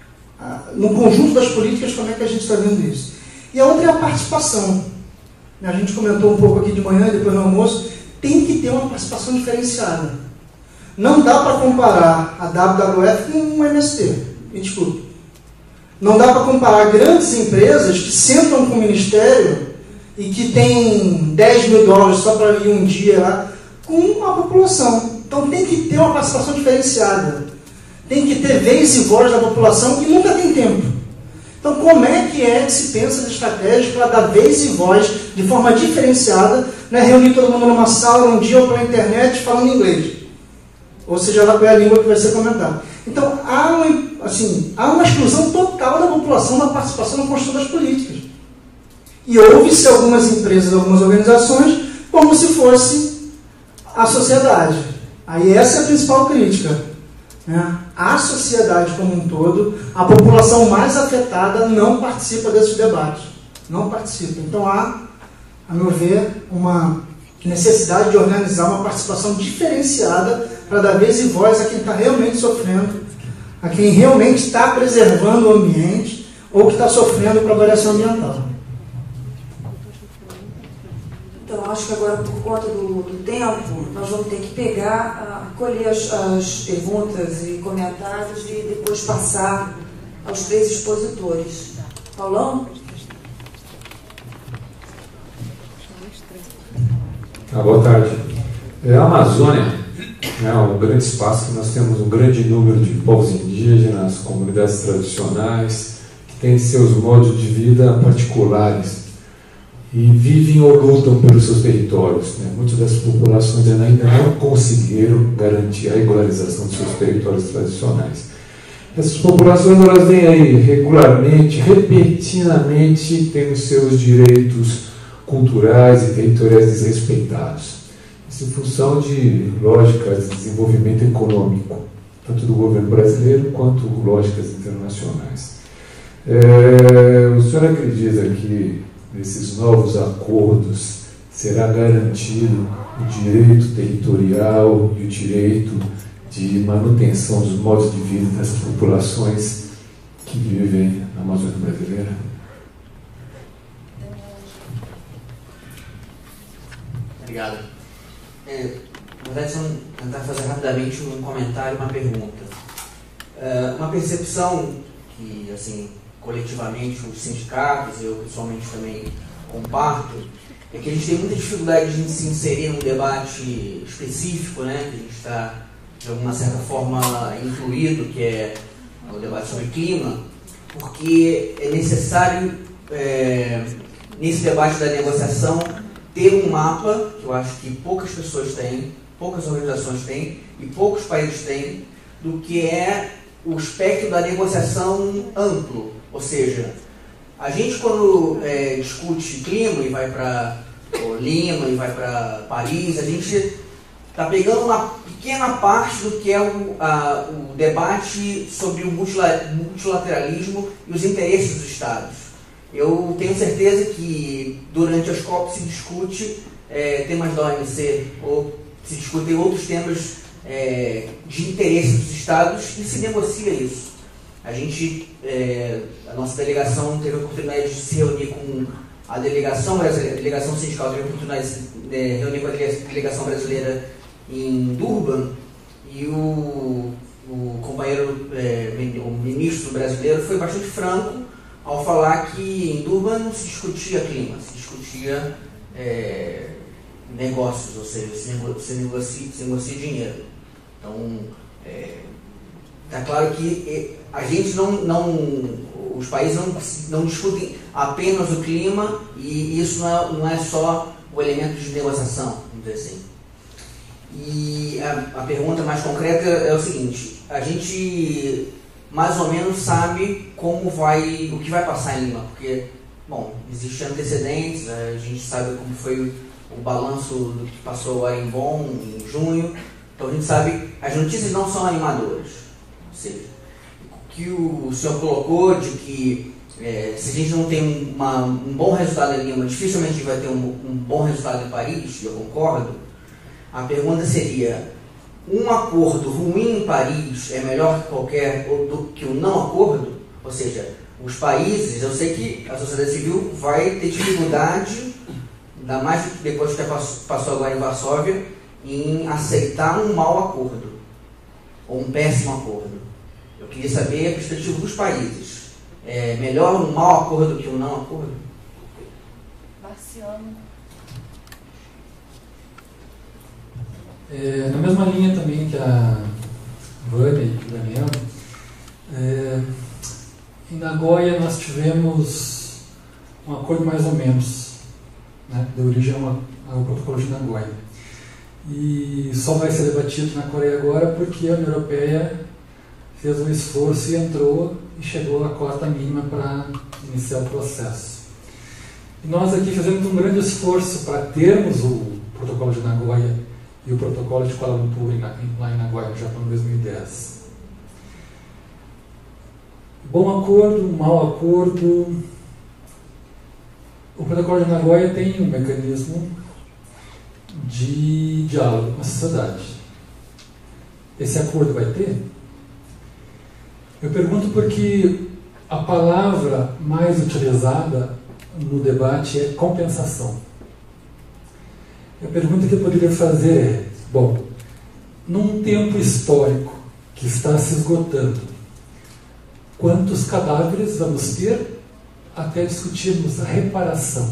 no conjunto das políticas, como é que a gente está vendo isso. E a outra é a participação. A gente comentou um pouco aqui de manhã, depois no almoço, tem que ter uma participação diferenciada. Não dá para comparar a W W F com um M S T, me desculpe. Não dá para comparar grandes empresas que sentam com o Ministério e que tem dez mil dólares só para ir um dia lá, com a população. Então tem que ter uma participação diferenciada. Tem que ter vez e voz da população que nunca tem tempo. Então como é que é que se pensa de estratégias para dar vez e voz de forma diferenciada, né? Reunir todo mundo numa sala um dia ou pela internet falando inglês? Ou seja lá qual é a língua que vai ser comentada. Então há uma, assim, há uma exclusão total da população na participação na construção das políticas. E ouve-se algumas empresas, algumas organizações, como se fosse a sociedade. Aí essa é a principal crítica. Né? A sociedade como um todo, a população mais afetada não participa desses debates. Não participa. Então há, a meu ver, uma necessidade de organizar uma participação diferenciada para dar vez e voz a quem está realmente sofrendo, a quem realmente está preservando o ambiente ou que está sofrendo com a variação ambiental. Então, acho que agora, por conta do, do tempo, nós vamos ter que pegar, uh, colher as, as perguntas e comentários e depois passar aos três expositores. Paulão? Ah, boa tarde. É, a Amazônia é um grande espaço que nós temos um grande número de povos indígenas, comunidades tradicionais, que têm seus modos de vida particulares e vivem ou lutam pelos seus territórios. Né? Muitas das populações ainda não conseguiram garantir a regularização de seus territórios tradicionais. Essas populações elas vêm aí regularmente, repetidamente, tendo seus direitos culturais e territoriais desrespeitados. isso em função de lógicas de desenvolvimento econômico, tanto do governo brasileiro quanto lógicas internacionais. É, o senhor acredita que nesses novos acordos será garantido o direito territorial e o direito de manutenção dos modos de vida dessas populações que vivem na Amazônia brasileira? Obrigado. É, na verdade, vamos tentar fazer rapidamente um comentário e uma pergunta. É, uma percepção que, assim, coletivamente, os sindicatos, eu pessoalmente também comparto, é que a gente tem muita dificuldade de se inserir num debate específico, né, que a gente está, de alguma certa forma, incluído, que é o debate sobre clima, porque é necessário, é, nesse debate da negociação, ter um mapa, que eu acho que poucas pessoas têm, poucas organizações têm, e poucos países têm, do que é o espectro da negociação amplo. Ou seja, a gente quando é, discute clima e vai para Lima e vai para Paris, a gente está pegando uma pequena parte do que é o, a, o debate sobre o multilateralismo e os interesses dos Estados. Eu tenho certeza que durante as COP se discute é, temas da O M C ou se discutem outros temas é, de interesse dos Estados e se negocia isso. A gente, é, a nossa delegação teve a oportunidade de se reunir com a delegação brasileira, a delegação sindical teve a oportunidade de se é, reunir com a delegação brasileira em Durban e o, o companheiro, é, o ministro brasileiro foi bastante franco ao falar que em Durban não se discutia clima, se discutia é, negócios, ou seja, se negocia, se negocia, se negocia dinheiro. Então, está é, claro que a gente não, não, os países não, não discutem apenas o clima e isso não é, não é só o elemento de negociação, vamos dizer assim. E a, a pergunta mais concreta é o seguinte: a gente mais ou menos sabe como vai, o que vai passar em Lima, porque, bom, existem antecedentes, a gente sabe como foi o balanço do que passou lá em Bonn, em junho, então a gente sabe, as notícias não são animadoras, ou seja, o que o senhor colocou de que é, se a gente não tem uma, um bom resultado em Lima, dificilmente a gente vai ter um, um bom resultado em Paris, eu concordo. A pergunta seria: um acordo ruim em Paris é melhor que qualquer do que o não acordo? Ou seja, os países, eu sei que a sociedade civil vai ter dificuldade, ainda mais depois que passou agora em Varsóvia, em aceitar um mau acordo, ou um péssimo acordo. Eu queria saber a perspectiva dos países. É melhor um mau acordo do que um não acordo? Marciano. É, na mesma linha também que a Vânia e o Daniel, é, em Nagoya nós tivemos um acordo mais ou menos, né, de origem ao, ao protocolo de Nagoya. E só vai ser debatido na Coreia agora porque a União Europeia fez um esforço e entrou e chegou à cota mínima para iniciar o processo. E nós aqui fizemos um grande esforço para termos o protocolo de Nagoya e o protocolo de Kuala Lumpur lá em Nagoya, no Japão, em dois mil e dez. Bom acordo, mau acordo. O protocolo de Nagoya tem um mecanismo de diálogo com a sociedade. Esse acordo vai ter? Eu pergunto porque a palavra mais utilizada no debate é compensação. A pergunta que eu poderia fazer é: bom, num tempo histórico que está se esgotando, quantos cadáveres vamos ter até discutirmos a reparação?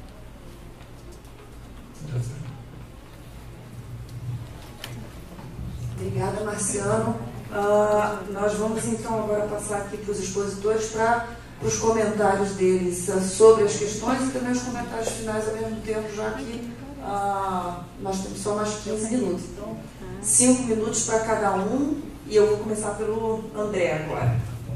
Obrigada, Marciano. Uh, nós vamos então agora passar aqui para os expositores para os comentários deles uh, sobre as questões e também os comentários finais ao mesmo tempo, já que uh, nós temos só mais quinze minutos. Então, cinco minutos para cada um e eu vou começar pelo André agora.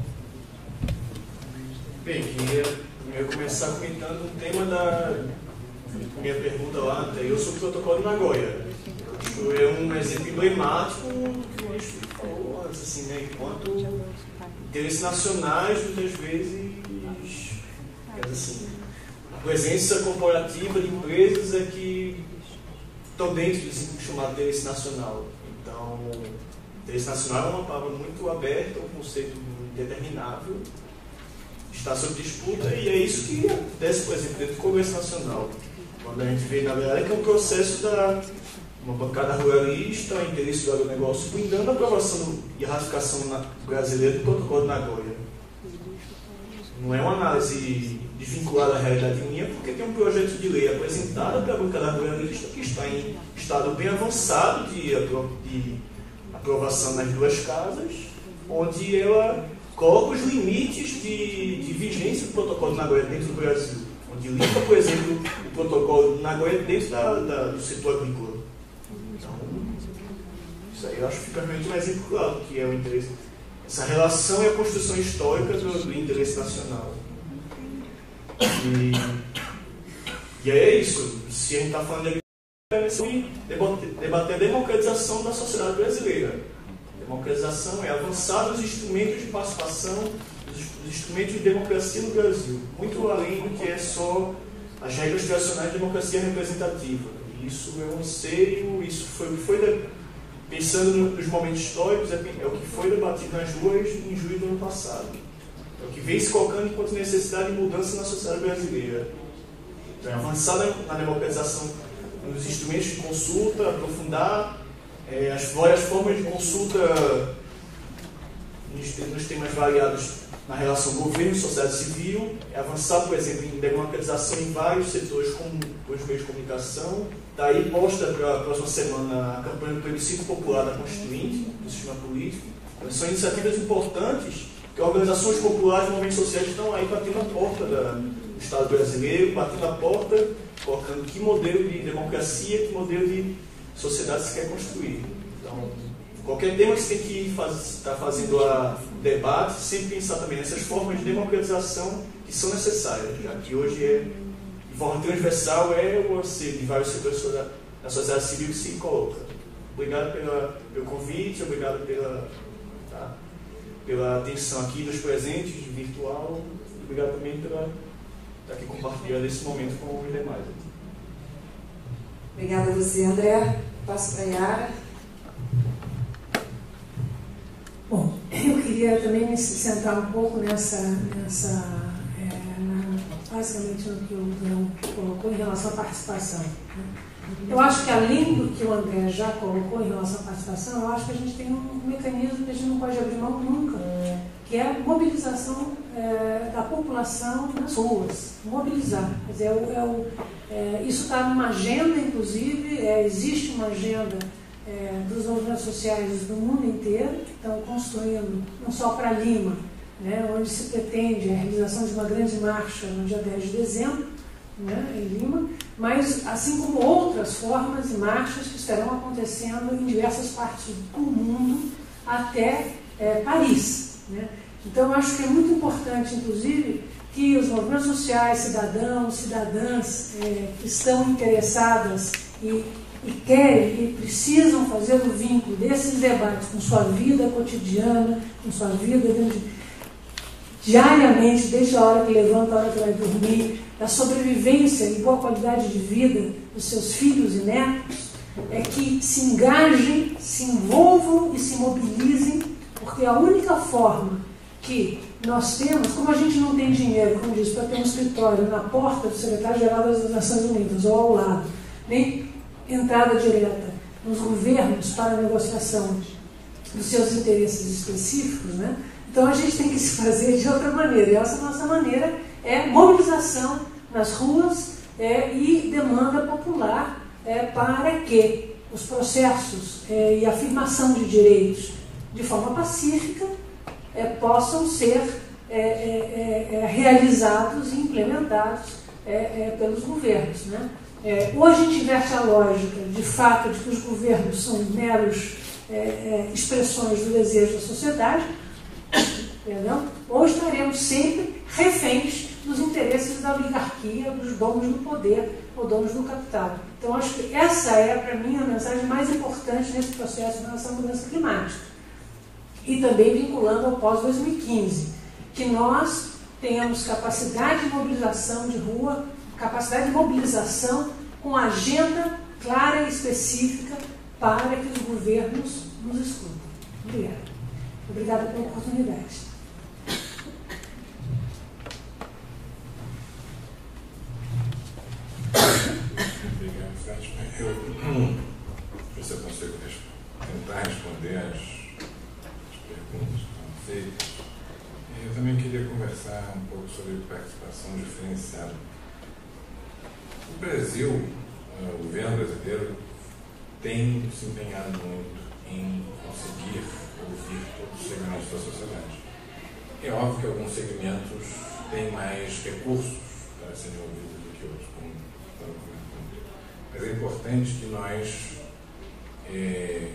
Bem, queria primeiro começar comentando o tema da minha pergunta lá anterior sobre o protocolo de Nagoya. acho que é um exemplo emblemático do que o ministro falou antes, assim, né? Enquanto interesses nacionais, muitas vezes, assim, a presença corporativa de empresas é que estão dentro desse chamado interesse nacional. Então, interesse nacional é uma palavra muito aberta, um conceito indeterminável, está sob disputa, e é isso que acontece, por exemplo, dentro do Congresso Nacional. Quando a gente vê, na verdade, que é um processo da uma bancada ruralista, o interesse do agronegócio, blindando a aprovação e a ratificação brasileira do Protocolo de Nagoya. Não é uma análise desvinculada à realidade minha, porque tem um projeto de lei apresentado pela bancada ruralista que está em estado bem avançado de, de aprovação nas duas casas, onde ela coloca os limites de, de vigência do Protocolo de Nagoya dentro do Brasil, onde limpa, por exemplo, o Protocolo de Nagoya dentro da, da, do setor agrícola. Então, isso aí eu acho que fica realmente mais exemplo claro que é o interesse. Essa relação e a construção histórica do, do interesse nacional. E, e é isso. Se a gente está falando de agricultura, debater a democratização da sociedade brasileira. Democratização é avançar nos instrumentos de participação, os instrumentos de democracia no Brasil, muito além do que é só as regras tradicionais de democracia representativa. Isso é um anseio, isso foi o que foi, pensando nos momentos históricos, é o que foi debatido nas ruas em julho do ano passado. É o que vem se colocando enquanto necessidade de mudança na sociedade brasileira. Então, é avançar na democratização nos instrumentos de consulta, aprofundar é, as várias formas de consulta nos, nos temas variados na relação governo e sociedade civil, é avançar, por exemplo, em democratização em vários setores, como os meios de comunicação. Daí posta para a próxima semana a campanha do plebiscito popular da Constituinte, do sistema político. Então, são iniciativas importantes que organizações populares e movimentos sociais estão aí batendo a porta da, do Estado brasileiro, batendo a porta, colocando que modelo de democracia, que modelo de sociedade se quer construir. Então, qualquer tema que você tem que faz, estar fazendo a debate, sempre pensar também nessas formas de democratização que são necessárias, já que hoje é, de forma transversal, é o anseio de vários setores da sociedade civil que se coloca. Obrigado pela, pelo convite, obrigado pela, tá, pela atenção aqui dos presentes, virtual, e obrigado também pela estar aqui compartilhando esse momento com os demais. Obrigada a você, André. Passo para a Yara. Bom, eu queria também me centrar um pouco nessa, nessa é, na, basicamente no que o Durão colocou em relação à participação. Né? Eu acho que além do que o André já colocou em relação à participação, eu acho que a gente tem um mecanismo que a gente não pode abrir mão nunca, que é a mobilização é, da população nas ruas, mobilizar. Quer dizer, é o, é o, é, isso está numa agenda, inclusive, é, existe uma agenda É, dos movimentos sociais do mundo inteiro, que estão construindo, não só para Lima, né, onde se pretende a realização de uma grande marcha no dia dez de dezembro, né, em Lima, mas assim como outras formas e marchas que estarão acontecendo em diversas partes do mundo até é, Paris. Né. Então, eu acho que é muito importante, inclusive, que os movimentos sociais, cidadãos, cidadãs é, que estão interessadas e e querem e precisam fazer o vínculo desses debates com sua vida cotidiana, com sua vida de, diariamente, desde a hora que levanta, a hora que vai dormir, da sobrevivência e boa qualidade de vida dos seus filhos e netos, é que se engajem, se envolvam e se mobilizem, porque a única forma que nós temos, como a gente não tem dinheiro, como diz, para ter um escritório na porta do secretário-geral das Nações Unidas ou ao lado, nem entrada direta nos governos para a negociação dos seus interesses específicos, né? Então a gente tem que se fazer de outra maneira, e essa nossa maneira é mobilização nas ruas é, e demanda popular é, para que os processos é, e afirmação de direitos de forma pacífica é, possam ser é, é, é, realizados e implementados é, é, pelos governos, né? É, ou a gente inverte a lógica de fato de que os governos são meros é, é, expressões do desejo da sociedade, entendeu? Ou estaremos sempre reféns dos interesses da oligarquia, dos donos do poder ou donos do capital. Então, Então, acho que essa é, para mim, a mensagem mais importante nesse processo em relação à mudança climática. E também vinculando ao pós dois mil e quinze, que nós tenhamos capacidade de mobilização de rua, capacidade de mobilização com agenda clara e específica para que os governos nos escutem. Obrigada. Obrigada pela oportunidade. Obrigado, Fátima. Eu, ver se eu consigo tentar responder as, as perguntas que foram feitas. Eu também queria conversar um pouco sobre participação diferenciada. O Brasil, o governo brasileiro, tem se empenhado muito em conseguir ouvir todos os segmentos da sociedade. É óbvio que alguns segmentos têm mais recursos para serem ouvidos do que outros, como estava comentando. Mas é importante que nós é,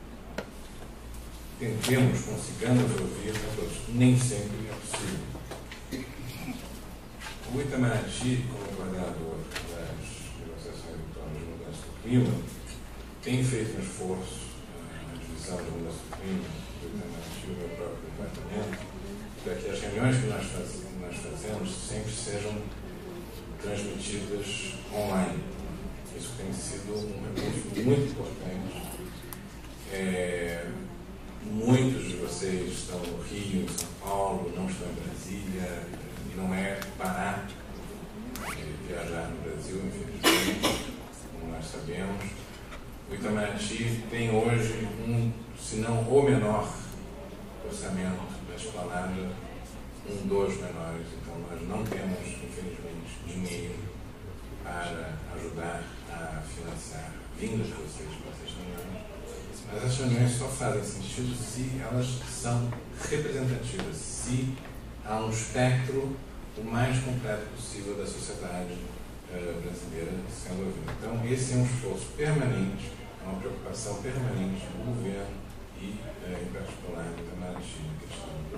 tentemos, consigamos ouvir a todos. Nem sempre é possível. O Itamaraty, como coordenador das negociações eletrônicas de mudança do clima, tem feito um esforço na divisão de mudança do clima do Itamaraty e do meu próprio departamento, para que as reuniões que nós, faz, que nós fazemos sempre sejam transmitidas online. Isso tem sido um recurso muito importante. É, muitos de vocês estão no Rio, em São Paulo, não estão em Brasília, e não é barato viajar no Brasil, infelizmente, como nós sabemos. O Itamaraty tem hoje um, se não o menor orçamento da Esplanada, um dos menores. Então nós não temos, infelizmente, dinheiro para ajudar a financiar vindas de vocês para essas reuniões. Mas as reuniões só fazem sentido se elas são representativas, se há um espectro o mais completo possível da sociedade uh, brasileira sendo ouvida. Então esse é um esforço permanente, é uma preocupação permanente do governo e, uh, em particular, do Itamaraty, na questão do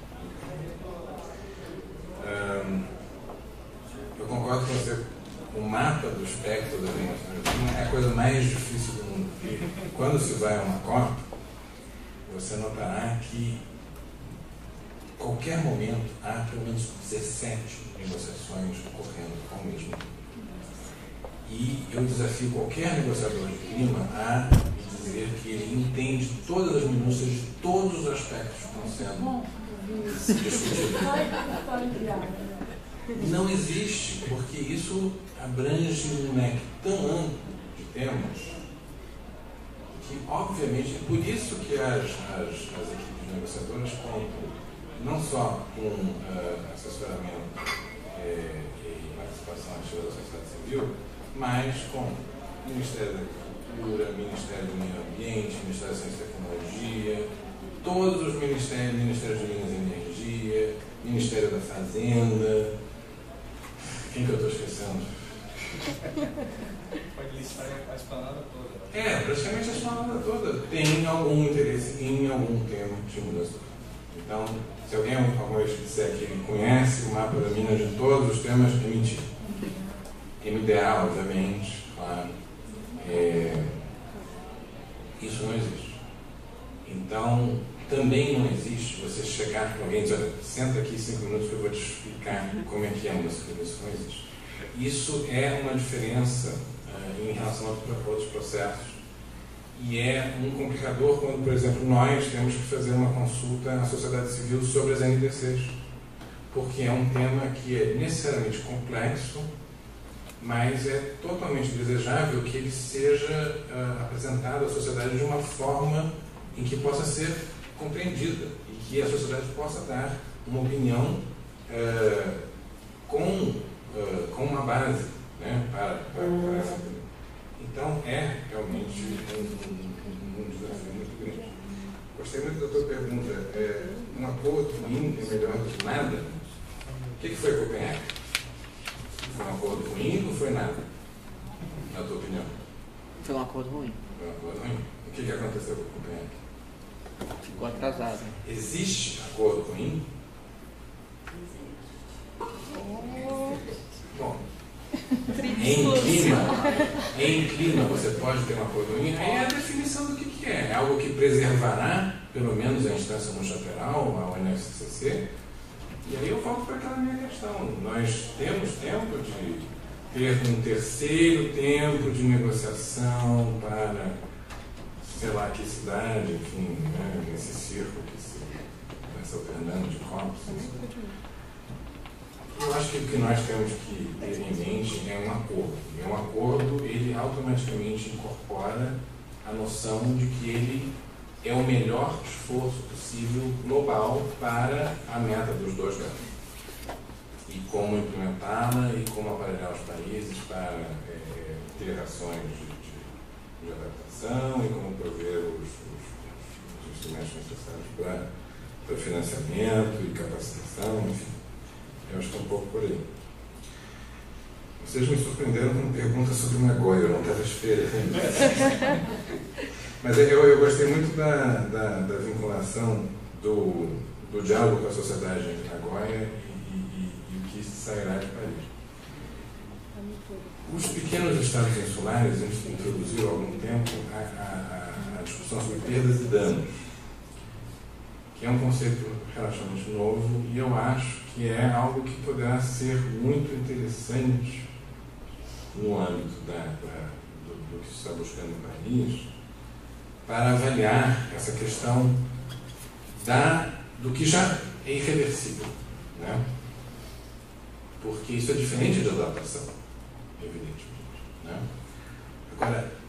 um, Eu concordo com você. O mapa do espectro das emoções é a coisa mais difícil do mundo. Porque quando se vai a uma COP, você notará que em qualquer momento há pelo menos dezessete negociações ocorrendo ao mesmo tempo. E eu desafio qualquer negociador de clima a dizer que ele entende todas as minúcias de todos os aspectos que estão sendo discutidos. Não existe, porque isso abrange um leque tão amplo de temas que, obviamente, é por isso que as, as, as equipes negociadoras contam não só com uh, assessoramento eh, e participação ativa da sociedade civil, mas com o Ministério da Agricultura, Ministério do Meio Ambiente, Ministério da Ciência e Tecnologia, todos os ministérios, Ministério de Minas e Energia, Ministério da Fazenda. Quem que eu estou esquecendo? Pode listar a esplanada toda. É, praticamente a esplanada toda tem algum interesse em algum tema de mudança do clima. Então, se alguém alguma vez disser que ele conhece o mapa da Minas de todos os temas, é mentira. M D A, obviamente, claro. É, isso não existe. Então, também não existe você chegar com alguém e dizer, senta aqui cinco minutos que eu vou te explicar como é que é a música. Isso não existe. Isso é uma diferença uh, em relação a outros processos e é um complicador quando, por exemplo, nós temos que fazer uma consulta à sociedade civil sobre as N D Cs, porque é um tema que é necessariamente complexo, mas é totalmente desejável que ele seja uh, apresentado à sociedade de uma forma em que possa ser compreendida e que a sociedade possa dar uma opinião uh, com, uh, com uma base, né, para, para, para essa opinião. Então é realmente um, um, um desafio muito grande. Gostei muito da tua pergunta. É, um acordo ruim é melhor do que nada? O que, que foi Copenhague? Foi um acordo ruim ou foi nada? Na tua opinião? Foi um acordo ruim. Foi um acordo ruim. O que, que aconteceu com Copenhague? Ficou atrasado. Existe acordo ruim? Bom, em clima, em clima você pode ter um acordo ruim, aí é a definição do que, que é. É algo que preservará, pelo menos a instância multilateral, a O N F C C. E aí eu volto para aquela minha questão. Nós temos tempo de ter um terceiro tempo de negociação para, sei lá, que cidade, enfim, né, nesse circo que se vai se alternando de copos. Eu acho que o que nós temos que ter em mente é um acordo. E um acordo, ele automaticamente incorpora a noção de que ele é o melhor esforço possível global para a meta dos dois graus. E como implementá-la e como aparelhar os países para é, ter ações de, de, de adaptação e como prover os, os, os instrumentos necessários para, para financiamento e capacitação, enfim. Eu acho que é um pouco por aí. Vocês me surpreenderam com uma pergunta sobre Nagoya, eu não estava esperando. Mas eu, eu gostei muito da, da, da vinculação do, do diálogo com a sociedade entre Nagoya e, e, e o que sairá de Paris. Os pequenos estados insulares introduziram há algum tempo a, a, a discussão sobre perdas e danos, que é um conceito relativamente novo, e eu acho que é algo que poderá ser muito interessante no âmbito da, da, do, do que se está buscando em Paris, para avaliar essa questão da, do que já é irreversível, né? Porque isso é diferente de adaptação, evidentemente, né? Agora,